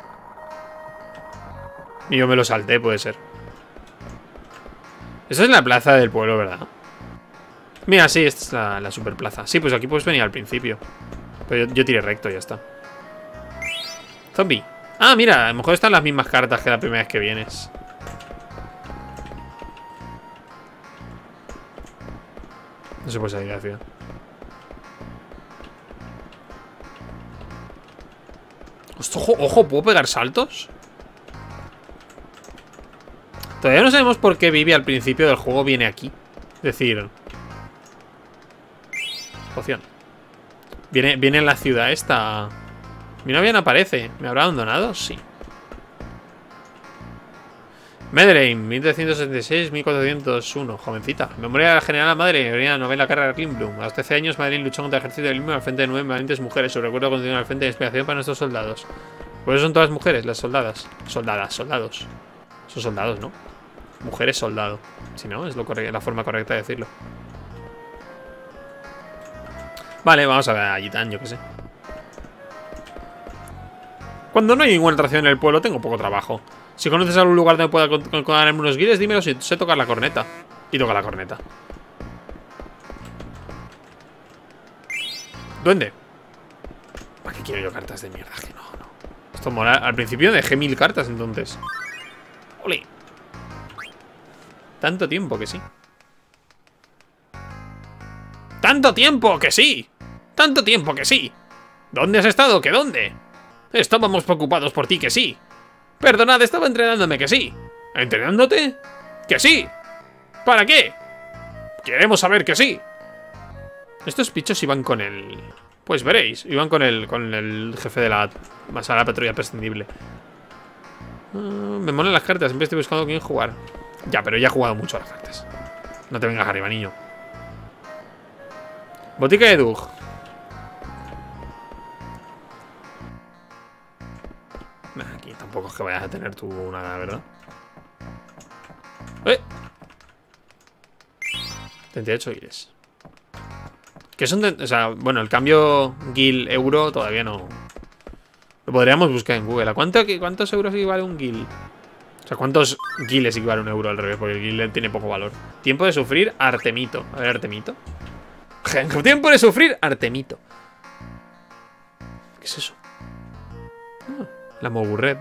Y yo me lo salté, puede ser. Esa es la plaza del pueblo, ¿verdad? Mira, sí, esta es la super plaza. Sí, pues aquí puedes venir al principio. Pero yo tiré recto y ya está. Zombie. Ah, mira, a lo mejor están las mismas cartas que la primera vez que vienes. No se puede salir de la ciudad. Ojo, ojo, ¿puedo pegar saltos? Todavía no sabemos por qué Vivi al principio del juego viene aquí. Es decir... Poción. Viene en la ciudad esta. Mi novia no aparece. ¿Me habrá abandonado? Sí. Medellín, 1376-1401. Jovencita. Memoria de la general Madre. Novela carrera Klimblum. A los 13 años, Madeline luchó contra el ejército del Limbo al frente de 9 valientes mujeres. Su recuerdo continúa al frente de inspiración para nuestros soldados. Por eso son todas mujeres, las soldadas. Soldados. Son soldados, ¿no? Mujeres soldado. Si no, es la forma correcta de decirlo. Vale, vamos a ver a Gitán, yo qué sé. Cuando no hay ninguna atracción en el pueblo, tengo poco trabajo. Si conoces algún lugar donde pueda ganarme unos guiles, dímelo si sé tocar la corneta. Y toca la corneta. Duende. ¿Para qué quiero yo cartas de mierda? Que no. Esto mola. Al principio dejé 1000 cartas, entonces. ¡Ole! Tanto tiempo que sí. ¡Tanto tiempo que sí! ¡Tanto tiempo que sí! ¿Dónde has estado? ¿Que dónde? Estábamos preocupados por ti, que sí. Perdonad, estaba entrenándome, que sí. ¿Entrenándote? ¡Que sí! ¿Para qué? Queremos saber que sí. Estos bichos iban con el... Pues veréis, iban con el jefe de la patrulla prescindible. Me molan las cartas, siempre estoy buscando con quién jugar. Ya, pero ya he jugado mucho a las cartas. No te vengas arriba, niño. Botica de Doug. Aquí tampoco es que vayas a tener tú nada, ¿verdad? 38 guiles. Que son de... O sea, bueno, el cambio guil-euro todavía no... Lo podríamos buscar en Google. ¿A cuántos euros equivale un guil? O sea, ¿cuántos guiles equivale un euro al revés? Porque el guil tiene poco valor. Tiempo de sufrir, Artemito. A ver, Artemito. Tiempo de sufrir, Artemito. ¿Qué es eso? Ah, la Mogurred.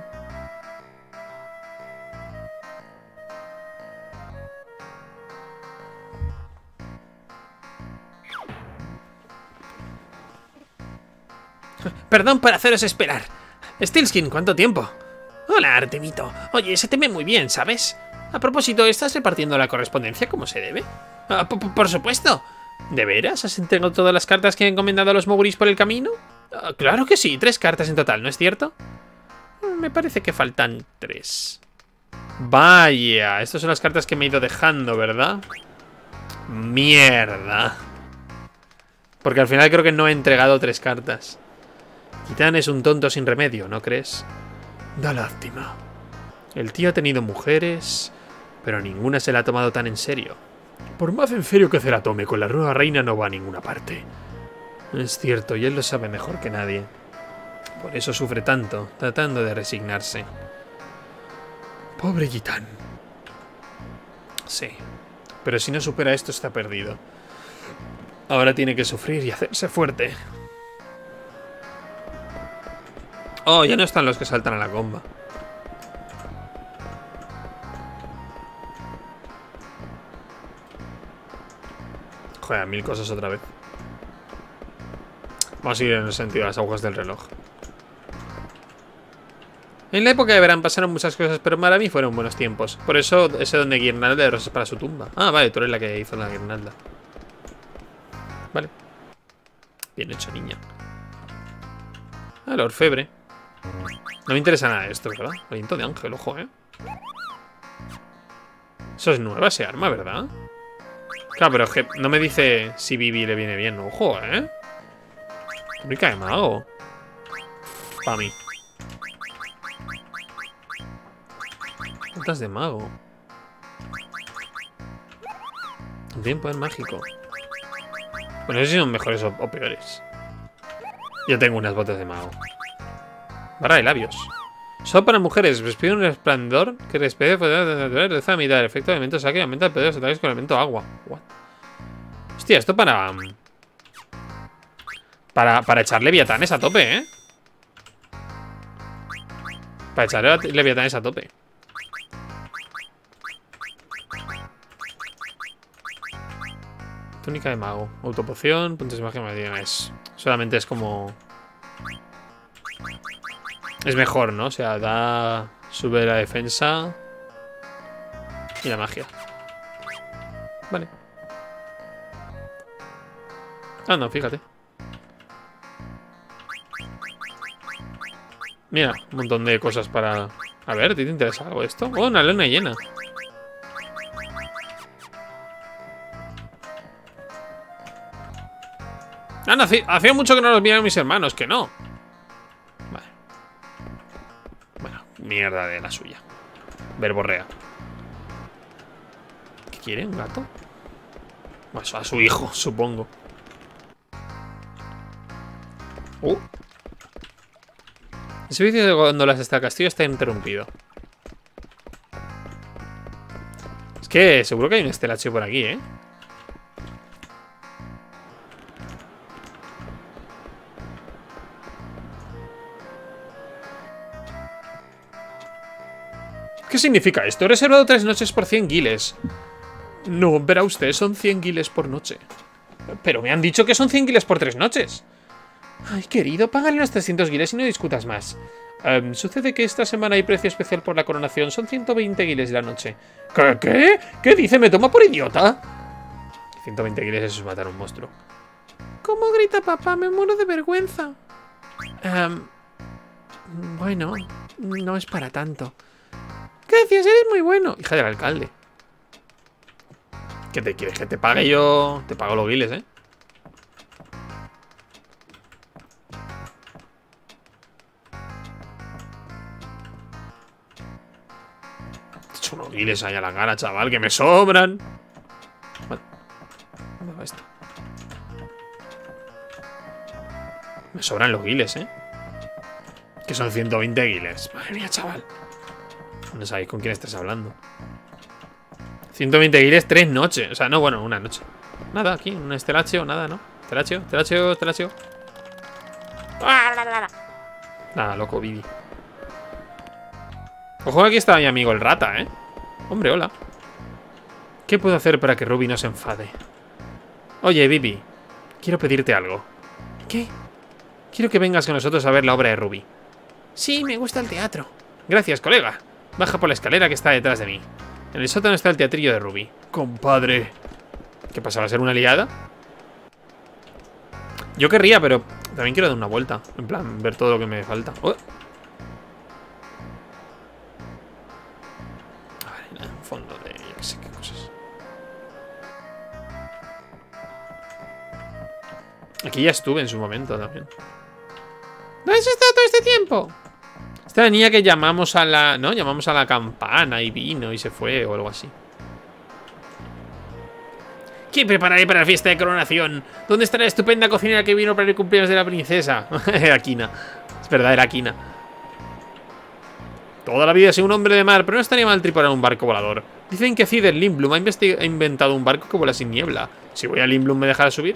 Perdón por haceros esperar. Stilskin, ¿cuánto tiempo? Hola, Artemito. Oye, se te ve muy bien, ¿sabes? A propósito, ¿estás repartiendo la correspondencia como se debe? Por supuesto. ¿De veras? ¿Has entregado todas las cartas que he encomendado a los Moguris por el camino? Claro que sí, 3 cartas en total, ¿no es cierto? Me parece que faltan 3. Vaya, estas son las cartas que me he ido dejando, ¿verdad? Mierda. Porque al final creo que no he entregado 3 cartas. Gitán es un tonto sin remedio, ¿no crees? Da lástima. El tío ha tenido mujeres, pero ninguna se la ha tomado tan en serio. Por más en serio que se la tome, con la nueva reina no va a ninguna parte. Es cierto, y él lo sabe mejor que nadie. Por eso sufre tanto, tratando de resignarse. Pobre Gitán. Sí, pero si no supera esto está perdido. Ahora tiene que sufrir y hacerse fuerte. Oh, ya no están los que saltan a la comba. Joder, 1000 cosas otra vez. Vamos a ir en el sentido de las agujas del reloj. En la época de verano pasaron muchas cosas, pero para mí fueron buenos tiempos. Por eso ese don de guirnalda de rosas para su tumba. Ah, vale, tú eres la que hizo la guirnalda. Vale. Bien hecho, niña. Ah, la orfebre. No me interesa nada esto, ¿verdad? Aliento de ángel, ojo, ¿eh? Eso es nueva, ese arma, ¿verdad? Claro, pero es que no me dice si Vivi le viene bien. Ojo, ¿eh? Túnica de mago. Para mí. Botas de mago. Tienen poder mágico. Bueno, no sé si son mejores o peores. Yo tengo unas botas de mago. Barra de labios. Solo para mujeres. Respira un resplandor que respire poder de natural. Reduce a mitad. El efecto de elemento saque y aumenta el poder de los ataques con el elemento agua. What? Hostia, esto para echar leviatanes a tope, ¿eh? Para echar leviatanes a tope. Túnica de mago. Autopoción. Puntos de magia. Solamente es como... es mejor, ¿no? O sea, sube la defensa y la magia. Vale. Ah, no, fíjate. Mira, un montón de cosas para... A ver, ¿te interesa algo esto? Oh, una luna llena. Ah, no, hacía mucho que no los vieran mis hermanos, que no. Vale. Bueno, mierda de la suya. Verborrea. ¿Qué quiere? ¿Un gato? Bueno, a su hijo, supongo. El servicio de góndolas hasta el castillo está interrumpido. Es que seguro que hay un estelache por aquí, ¿eh? ¿Qué significa esto? He reservado 3 noches por 100 guiles. No, verá usted, son 100 guiles por noche. Pero me han dicho que son 100 guiles por 3 noches. Ay, querido, págale unos 300 guiles y no discutas más. Sucede que esta semana hay precio especial por la coronación. Son 120 guiles la noche. ¿Qué? ¿Qué dice? ¿Me toma por idiota? 120 guiles es matar a un monstruo. ¿Cómo grita papá? Me muero de vergüenza. Bueno, no es para tanto. Gracias, eres muy bueno. Hija del alcalde. ¿Qué te quieres? ¿Que te pague yo? Te pago los guiles, ¿eh? Te he hecho unos guiles ahí a la cara, chaval, que me sobran. Vale. ¿Dónde va esto? Me sobran los guiles, ¿eh? Que son 120 guiles. Madre mía, chaval. No sabéis con quién estás hablando. 120 guiles, 3 noches. O sea, no, bueno, una noche. Nada, aquí, un estelacheo, nada, ¿no? Estelacheo. Nada, loco, Vivi. Ojo, aquí está mi amigo el rata, ¿eh? Hombre, hola. ¿Qué puedo hacer para que Ruby no se enfade? Oye, Vivi, quiero pedirte algo. ¿Qué? Quiero que vengas con nosotros a ver la obra de Ruby. Sí, me gusta el teatro. Gracias, colega. Baja por la escalera que está detrás de mí. En el sótano está el teatrillo de Ruby. Compadre. ¿Qué pasa? ¿Va a ser una liada? Yo querría, pero también quiero dar una vuelta. En plan, ver todo lo que me falta. Oh. A ver, en fondo de... yo qué sé qué cosas. Aquí ya estuve en su momento también. ¿Dónde has estado todo este tiempo? Esta es la niña que llamamos a la... ¿no? Llamamos a la campana y vino y se fue o algo así. ¿Qué prepararé para la fiesta de coronación? ¿Dónde está la estupenda cocinera que vino para el cumpleaños de la princesa? Era Kina. Es verdad, era Kina. Toda la vida he sido un hombre de mar, pero no estaría mal tripular un barco volador. Dicen que Cider Lindblum ha inventado un barco que vuela sin niebla. Si voy a Lindblum, ¿me dejará subir?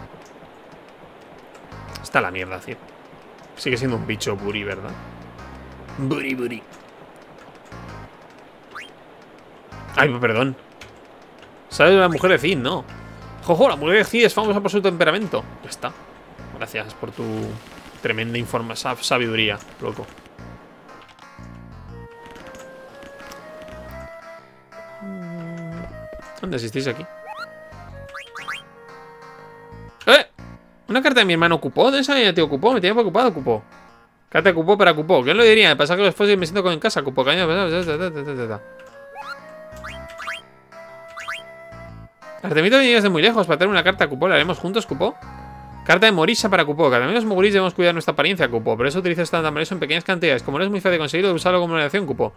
Está la mierda, Cid. Sigue siendo un bicho Buri, ¿verdad? Buri. Ay, perdón. ¿Sabes la mujer de Cid? No. Jojo, la mujer de Cid es famosa por su temperamento. Ya está. Gracias por tu tremenda sabiduría, loco. ¿Dónde asistís aquí? ¡Eh! Una carta de mi hermano Cupó. ¿Dónde sabía te ocupó? Me tenía preocupado, Cupó. Carta de Cupó para Cupó. ¿Quién lo diría? Me pasa que después me siento con en casa, Cupó. Artemito viene desde muy lejos para traer una carta a Cupó. ¿La haremos juntos, Cupó? Carta de Morisa para Cupó. Cada vez los moguris debemos cuidar nuestra apariencia, Cupó. Por eso utilizo esta tamarizo en pequeñas cantidades. Como no es muy fácil de conseguirlo, usarlo como relación, Cupó.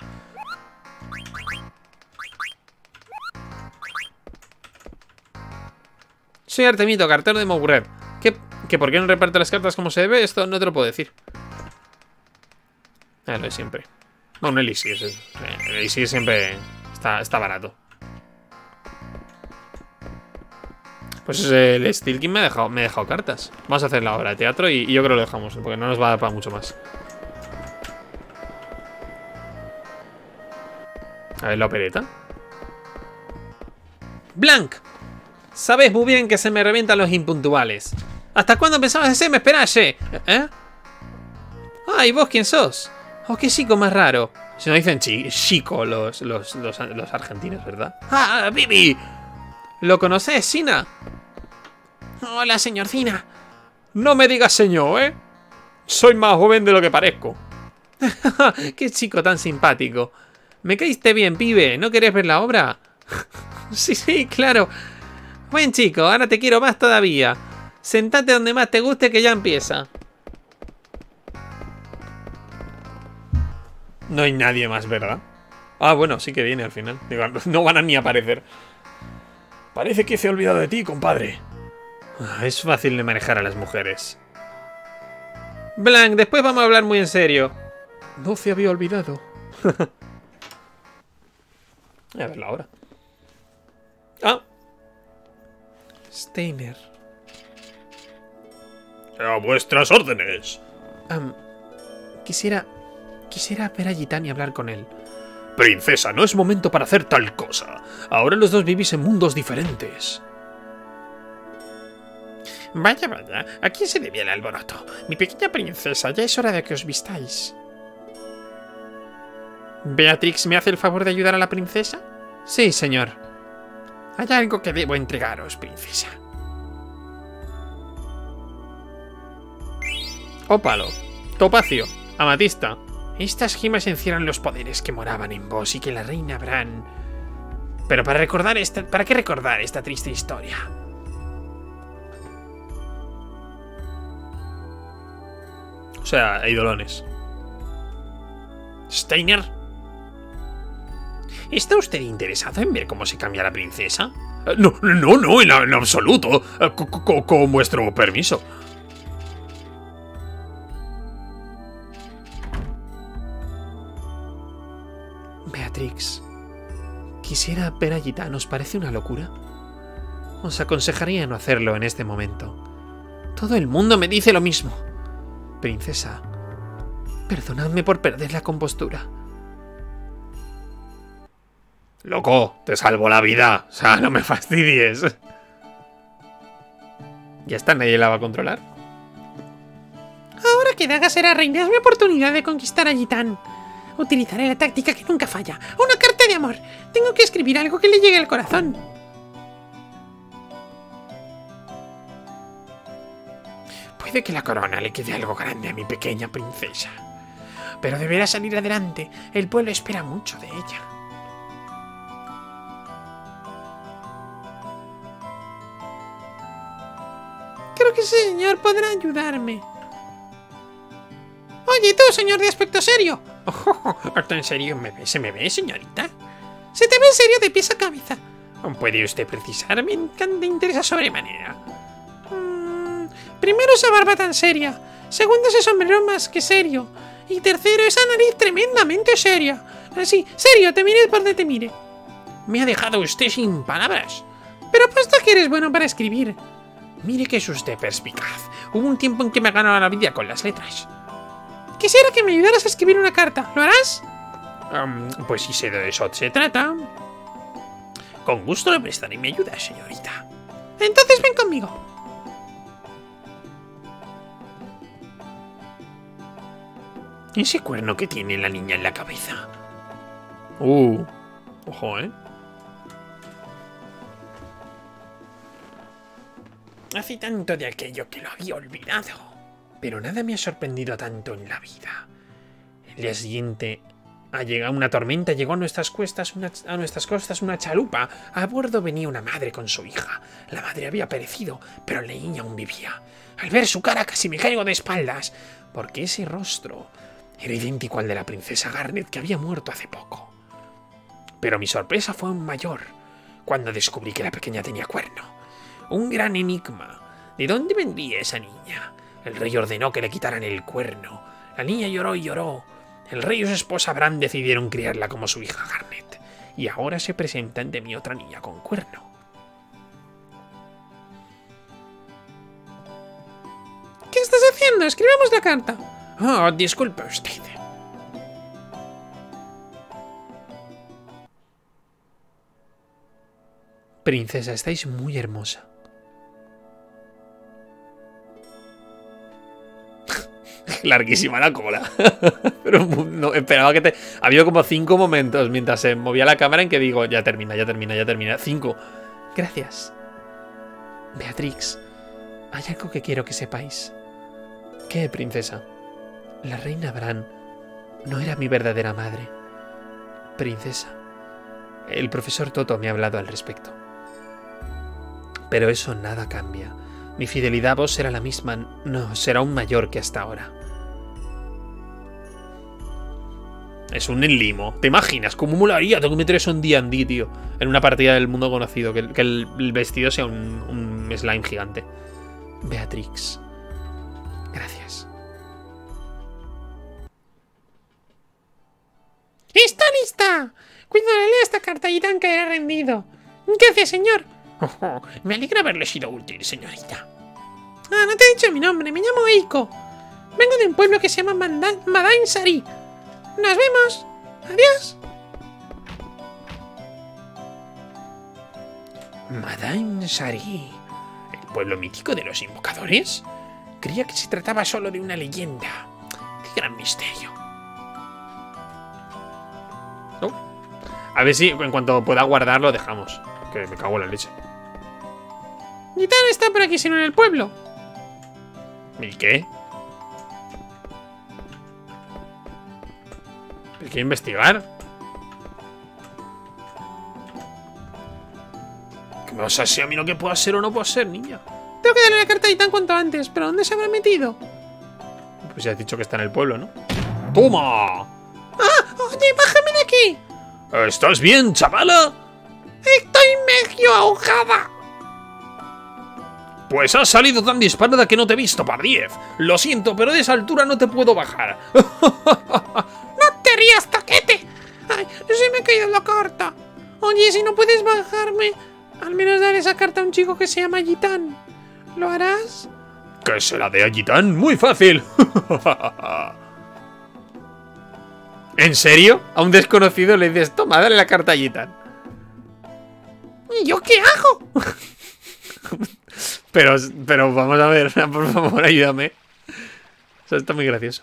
Soy Artemito, cartero de Mogurer. ¿Que por qué no reparte las cartas como se debe? Esto no te lo puedo decir. Lo de siempre. Bueno, un elixir. El elixir siempre está barato. Pues el Steel King me ha dejado cartas. Vamos a hacer la obra de teatro y yo creo que lo dejamos, porque no nos va a dar para mucho más. A ver la opereta. Blanc. Sabes muy bien que se me revientan los impuntuales. ¿Hasta cuándo pensabas hacerme esperar, ¿eh? Ah, ¿y vos quién sos? Oh, qué chico más raro. Se no dicen chico los argentinos, ¿verdad? ¡Ah, Bibi! ¿Lo conoces, Sina? Hola, señor Cina. No me digas señor, ¿eh? Soy más joven de lo que parezco. Qué chico tan simpático. Me caíste bien, pibe. ¿No querés ver la obra? Sí, claro. Buen chico, ahora te quiero más todavía. Sentate donde más te guste que ya empieza. No hay nadie más, ¿verdad? Ah, bueno, sí que viene al final. Digo, no van a ni aparecer. Parece que se ha olvidado de ti, compadre. Es fácil de manejar a las mujeres. Blanc, después vamos a hablar muy en serio. No se había olvidado. A verlo ahora. Ah. Steiner. A vuestras órdenes. Quisiera ver a Gitán y hablar con él. Princesa, no es momento para hacer tal cosa. Ahora los dos vivís en mundos diferentes. Vaya, vaya, ¿a quién se debía el alboroto? Mi pequeña princesa, ya es hora de que os vistáis. ¿Beatrix me hace el favor de ayudar a la princesa? Sí, señor. Hay algo que debo entregaros, princesa. Ópalo, topacio, amatista. Estas gemas encierran los poderes que moraban en vos y que la reina Bran... Pero ¿para qué recordar esta triste historia? O sea, eidolones. Steiner, ¿está usted interesado en ver cómo se cambia la princesa? No, en absoluto. Con vuestro permiso. Beatrix, quisiera ver a Gitán, ¿os parece una locura? Os aconsejaría no hacerlo en este momento. Todo el mundo me dice lo mismo. Princesa, perdonadme por perder la compostura. Loco, te salvo la vida. O sea, no me fastidies. Ya está, nadie la va a controlar. Ahora que Daga será reina, es mi oportunidad de conquistar a Gitán. Utilizaré la táctica que nunca falla. Una carta de amor. Tengo que escribir algo que le llegue al corazón. Puede que la corona le quede algo grande a mi pequeña princesa. Pero deberá salir adelante. El pueblo espera mucho de ella. Creo que ese señor podrá ayudarme. Oye, tú, señor de aspecto serio. ¿Harto en serio se me ve, señorita? Se te ve en serio de pies a cabeza. ¿Puede usted precisarme? Me interesa sobremanera. Primero, esa barba tan seria. Segundo, ese sombrero más que serio. Y tercero, esa nariz tremendamente seria. Así, serio, te mires por donde te mire. Me ha dejado usted sin palabras. Pero apuesto que eres bueno para escribir. Mire que es usted perspicaz. Hubo un tiempo en que me ganaba la vida con las letras. Quisiera que me ayudaras a escribir una carta. ¿Lo harás? Pues si sé de eso se trata. Con gusto le prestaré mi ayuda, señorita. Entonces ven conmigo. Ese cuerno que tiene la niña en la cabeza. Ojo, ¿eh? Hace tanto de aquello que lo había olvidado. Pero nada me ha sorprendido tanto en la vida. El día siguiente, una tormenta llegó a nuestras costas una chalupa. A bordo venía una madre con su hija. La madre había perecido, pero la niña aún vivía. Al ver su cara casi me caigo de espaldas, porque ese rostro era idéntico al de la princesa Garnet, que había muerto hace poco. Pero mi sorpresa fue aún mayor cuando descubrí que la pequeña tenía cuerno. Un gran enigma. ¿De dónde vendría esa niña? El rey ordenó que le quitaran el cuerno. La niña lloró y lloró. El rey y su esposa Bran decidieron criarla como su hija Garnet. Y ahora se presenta ante mí otra niña con cuerno. ¿Qué estás haciendo? Escribamos la carta. Oh, disculpe usted. Princesa, estáis muy hermosa. Larguísima la cola. Pero no, esperaba que te... Ha habido como 5 momentos mientras se movía la cámara en que digo, ya termina, ya termina, ya termina. 5. Gracias. Beatrix, hay algo que quiero que sepáis. ¿Qué, princesa? La reina Bran no era mi verdadera madre. Princesa, el profesor Toto me ha hablado al respecto. Pero eso nada cambia. Mi fidelidad a vos será la misma, no, será aún mayor que hasta ahora. Es un enlimo. ¿Te imaginas cómo molaría? Tengo que meter eso en D&D, tío. En una partida del mundo conocido. Que el vestido sea un slime gigante. Beatrix, gracias. ¡Está lista! Cuando le lea esta carta, Gitan caerá rendido. Gracias, señor. Me alegra haberle sido útil, señorita. Ah, no te he dicho mi nombre. Me llamo Eiko. Vengo de un pueblo que se llama Madainsari. ¡Nos vemos! ¡Adiós! Madainsari, ¿el pueblo mítico de los invocadores? Creía que se trataba solo de una leyenda. ¡Qué gran misterio! A ver si en cuanto pueda guardarlo dejamos. Que me cago en la leche. Gitan está por aquí, sino en el pueblo. ¿Y qué? ¿Hay que investigar? ¿Qué me vas a decir a mí lo que pueda ser o no pueda ser, niña? Tengo que darle la carta a Gitan cuanto antes, pero ¿dónde se habrá metido? Pues ya has dicho que está en el pueblo, ¿no? ¡Toma! ¡Ah! ¡Oye, bájame de aquí! ¿Estás bien, chavala? ¡Estoy medio ahogada! Pues has salido tan disparada que no te he visto, Pardiez. Lo siento, pero de esa altura no te puedo bajar. ¡No te rías, taquete! ¡Ay, se me ha caído la carta! Oye, si no puedes bajarme, al menos dar esa carta a un chico que se llama Gitan. ¿Lo harás? ¿Qué será de Gitan? Muy fácil. ¿En serio? A un desconocido le dices, toma, dale la carta a Gitan. ¿Y yo qué hago? Pero vamos a ver, por favor, ayúdame. Eso está muy gracioso.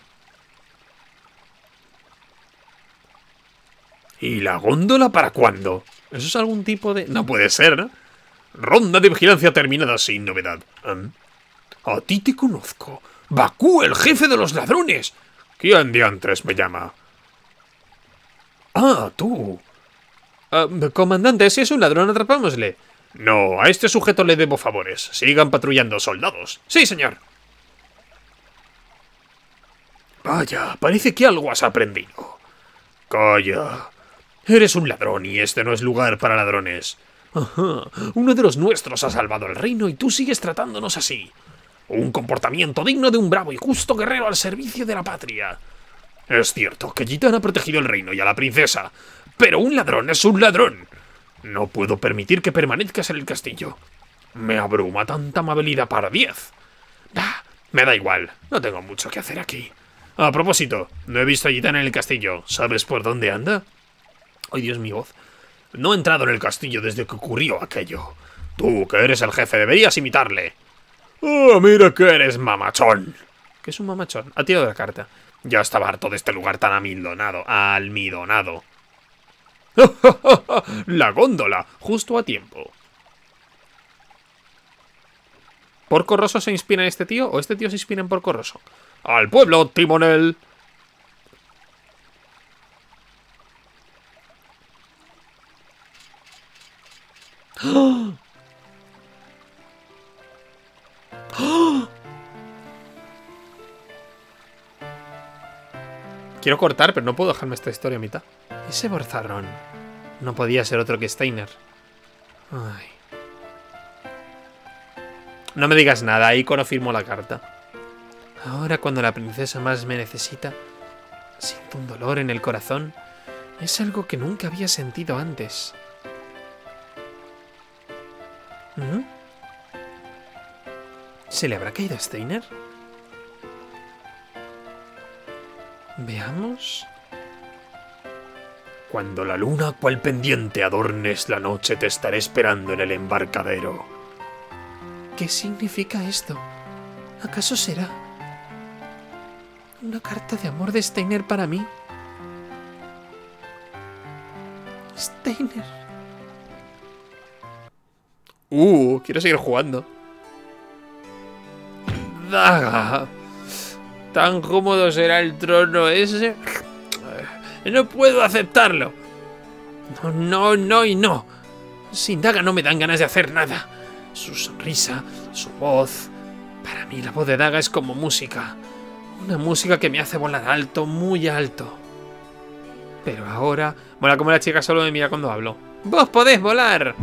¿Y la góndola para cuándo? ¿Eso es algún tipo de...? No puede ser, ¿no? Ronda de vigilancia terminada sin novedad. A ti te conozco. Bakú, el jefe de los ladrones. ¿Quién diantres me llama? Ah, tú. Comandante, si es un ladrón, atrapámosle. No, a este sujeto le debo favores. Sigan patrullando, soldados. Sí, señor. Vaya, parece que algo has aprendido. Calla. Eres un ladrón y este no es lugar para ladrones. Ajá, uno de los nuestros ha salvado el reino y tú sigues tratándonos así. Un comportamiento digno de un bravo y justo guerrero al servicio de la patria. Es cierto que Gitan ha protegido el reino y a la princesa, pero un ladrón es un ladrón. No puedo permitir que permanezcas en el castillo. Me abruma tanta amabilidad para 10. Me da igual, no tengo mucho que hacer aquí. A propósito, no he visto a Gitan en el castillo. ¿Sabes por dónde anda? Ay, Dios, mi voz. No he entrado en el castillo desde que ocurrió aquello. Tú, que eres el jefe, deberías imitarle. ¡Oh, mira que eres mamachón! ¿Qué es un mamachón? Ha tirado la carta. Ya estaba harto de este lugar tan almidonado. La góndola, justo a tiempo. ¿Porco Rosso se inspira en este tío o este tío se inspira en Porco Rosso? ¡Al pueblo, timonel! ¡Oh! ¡Oh! Quiero cortar, pero no puedo dejarme esta historia a mitad. Ese borzarrón no podía ser otro que Steiner. Ay. No me digas nada, ahí confirmo la carta. Ahora cuando la princesa más me necesita, siento un dolor en el corazón. Es algo que nunca había sentido antes. ¿Se le habrá caído a Steiner? Veamos. Cuando la luna cual pendiente adornes la noche, te estaré esperando en el embarcadero. ¿Qué significa esto? ¿Acaso será? Una carta de amor de Steiner para mí. Steiner. Quiero seguir jugando. Daga. Tan cómodo será el trono ese. No puedo aceptarlo. No, no y no. Sin Daga no me dan ganas de hacer nada. Su sonrisa, su voz. Para mí la voz de Daga es como música. Una música que me hace volar alto, muy alto. Pero ahora... Mola como la chica solo me mira cuando hablo. ¡Vos podés volar!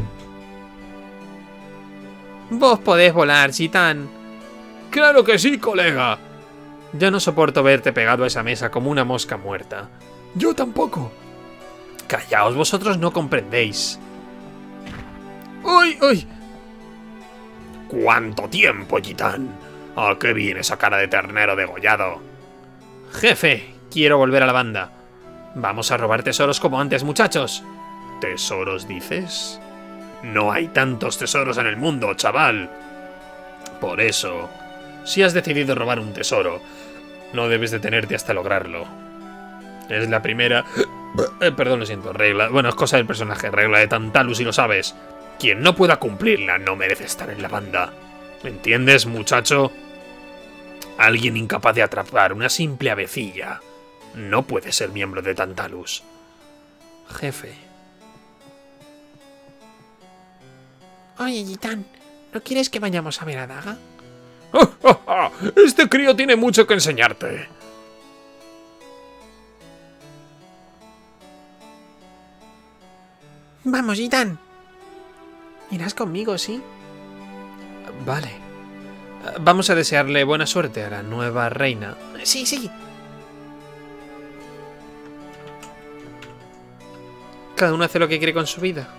¡Vos podés volar, Gitán! ¡Claro que sí, colega! Ya no soporto verte pegado a esa mesa como una mosca muerta. Yo tampoco. Callaos, vosotros no comprendéis. ¡Uy, uy! ¿Cuánto tiempo, Gitán? ¿A qué viene esa cara de ternero degollado? Jefe, quiero volver a la banda. Vamos a robar tesoros como antes, muchachos. ¿Tesoros, dices? No hay tantos tesoros en el mundo, chaval. Por eso, si has decidido robar un tesoro, no debes detenerte hasta lograrlo. Es la primera... perdón, lo siento, regla... Bueno, es cosa del personaje, regla de Tantalus y lo sabes. Quien no pueda cumplirla no merece estar en la banda. ¿Me entiendes, muchacho? Alguien incapaz de atrapar una simple avecilla no puede ser miembro de Tantalus. Jefe. Oye, Gitán, ¿no quieres que vayamos a ver a Daga? Este crío tiene mucho que enseñarte. Vamos, Gitán. Irás conmigo, ¿sí? Vale. Vamos a desearle buena suerte a la nueva reina. Sí, sí. Cada uno hace lo que quiere con su vida.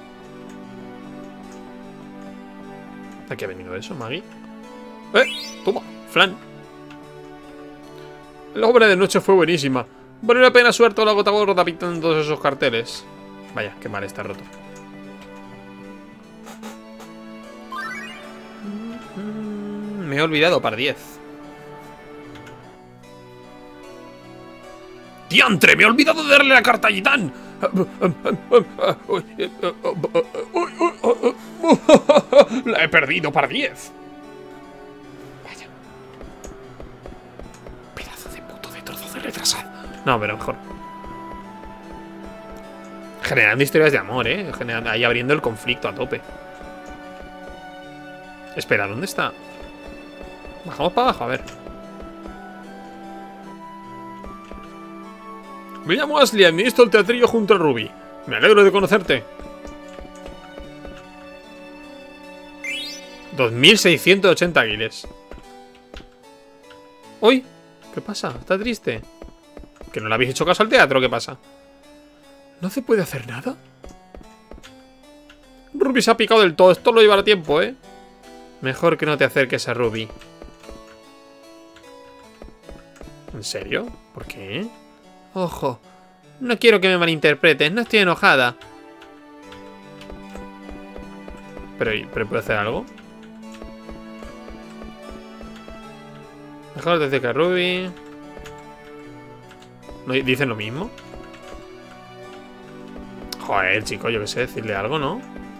¿A qué ha venido eso, Maggie? Toma, flan. La obra de noche fue buenísima. Vale la pena suerte la gota gorda pintando todos esos carteles. Vaya, qué mal está roto. Me he olvidado, par 10. ¡Diantre! ¡Me he olvidado de darle la carta a Gitán! La he perdido, par 10. Vaya. Pedazo de puto de trozo de retrasado. No, pero mejor. Generando historias de amor, ahí abriendo el conflicto a tope. Espera, ¿dónde está? Bajamos para abajo, a ver. Me llamo Ashley, administro el teatrillo junto a Ruby. Me alegro de conocerte. 2680 guiles. ¡Uy! ¿Qué pasa? ¿Está triste? ¿Que no le habéis hecho caso al teatro? ¿Qué pasa? ¿No se puede hacer nada? Ruby se ha picado del todo. Esto lo llevará tiempo, ¿eh? Mejor que no te acerques a Ruby. ¿En serio? ¿Por qué? Ojo. No quiero que me malinterpretes. No estoy enojada. ¿Pero puedo hacer algo? Mejor te acerques a Ruby. ¿No dicen lo mismo? Joder, chico, yo qué sé, decirle algo, ¿no?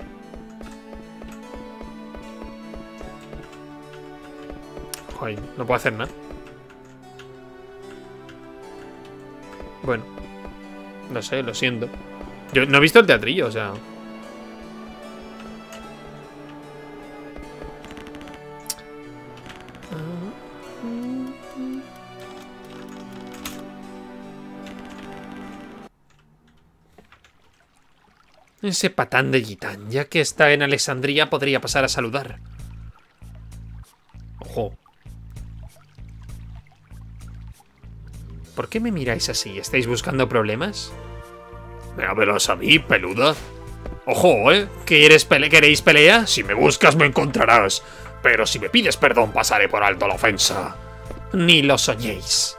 Joder, no puedo hacer nada. Bueno, no sé, lo siento. Yo no he visto el teatrillo, o sea... Ese patán de Gitán, ya que está en Alexandría, podría pasar a saludar. Ojo. ¿Por qué me miráis así? ¿Estáis buscando problemas? ¿Me hablas a mí, peluda? Ojo, ¿Queréis pelea? Si me buscas me encontrarás. Pero si me pides perdón pasaré por alto la ofensa. Ni lo soñéis.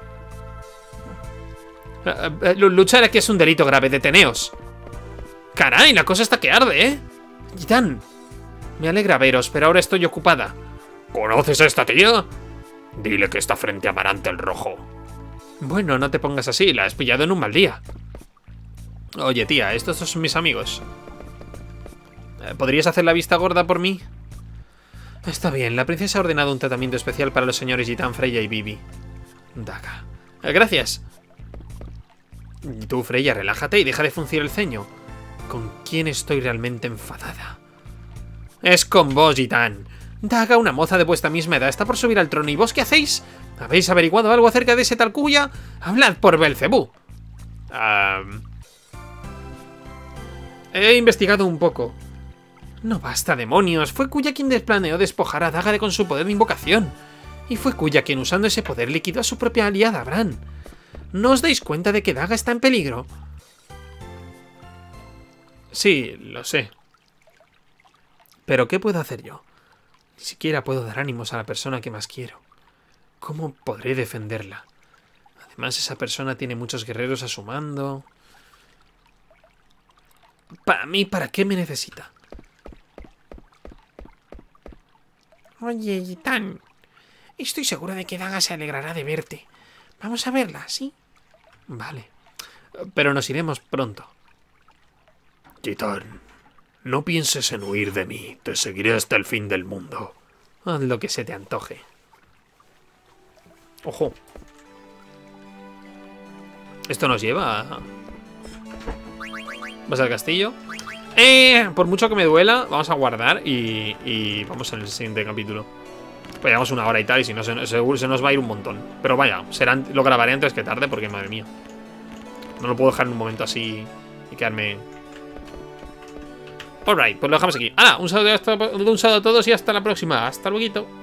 Luchar aquí es un delito grave, deteneos. Caray, la cosa está que arde, ¿eh? Gitán, me alegra veros, pero ahora estoy ocupada. ¿Conoces a esta tía? Dile que está frente a Amarante el Rojo. Bueno, no te pongas así, la has pillado en un mal día. Oye, tía, estos dos son mis amigos. ¿Podrías hacer la vista gorda por mí? Está bien, la princesa ha ordenado un tratamiento especial para los señores Gitan, Freya y Vivi. Daga. Gracias. Y tú, Freya, relájate y deja de fruncir el ceño. ¿Con quién estoy realmente enfadada? Es con vos, Gitan. Daga, una moza de vuestra misma edad, está por subir al trono. ¿Y vos qué hacéis? ¿Habéis averiguado algo acerca de ese tal Kuya? Hablad por Belcebú. He investigado un poco. No basta, demonios. Fue Kuya quien planeó despojar a Daga con su poder de invocación. Y fue Kuya quien, usando ese poder, liquidó a su propia aliada, Bran. ¿No os dais cuenta de que Daga está en peligro? Sí, lo sé. ¿Pero qué puedo hacer yo? Ni siquiera puedo dar ánimos a la persona que más quiero. ¿Cómo podré defenderla? Además, esa persona tiene muchos guerreros a su mando. Para mí, ¿para qué me necesita? Oye, Gitan, estoy segura de que Daga se alegrará de verte. Vamos a verla, ¿sí? Vale. Pero nos iremos pronto. Gitan, no pienses en huir de mí. Te seguiré hasta el fin del mundo. Haz lo que se te antoje. Ojo. Esto nos lleva a... ¿Vas al castillo? Por mucho que me duela, vamos a guardar y vamos en el siguiente capítulo. Pues llevamos una hora y tal, y si no, seguro se nos va a ir un montón. Pero vaya, lo grabaré antes que tarde porque, madre mía, no lo puedo dejar en un momento así y quedarme... Alright, pues lo dejamos aquí. ¡Hala! Un saludo a todos y hasta la próxima. Hasta luego.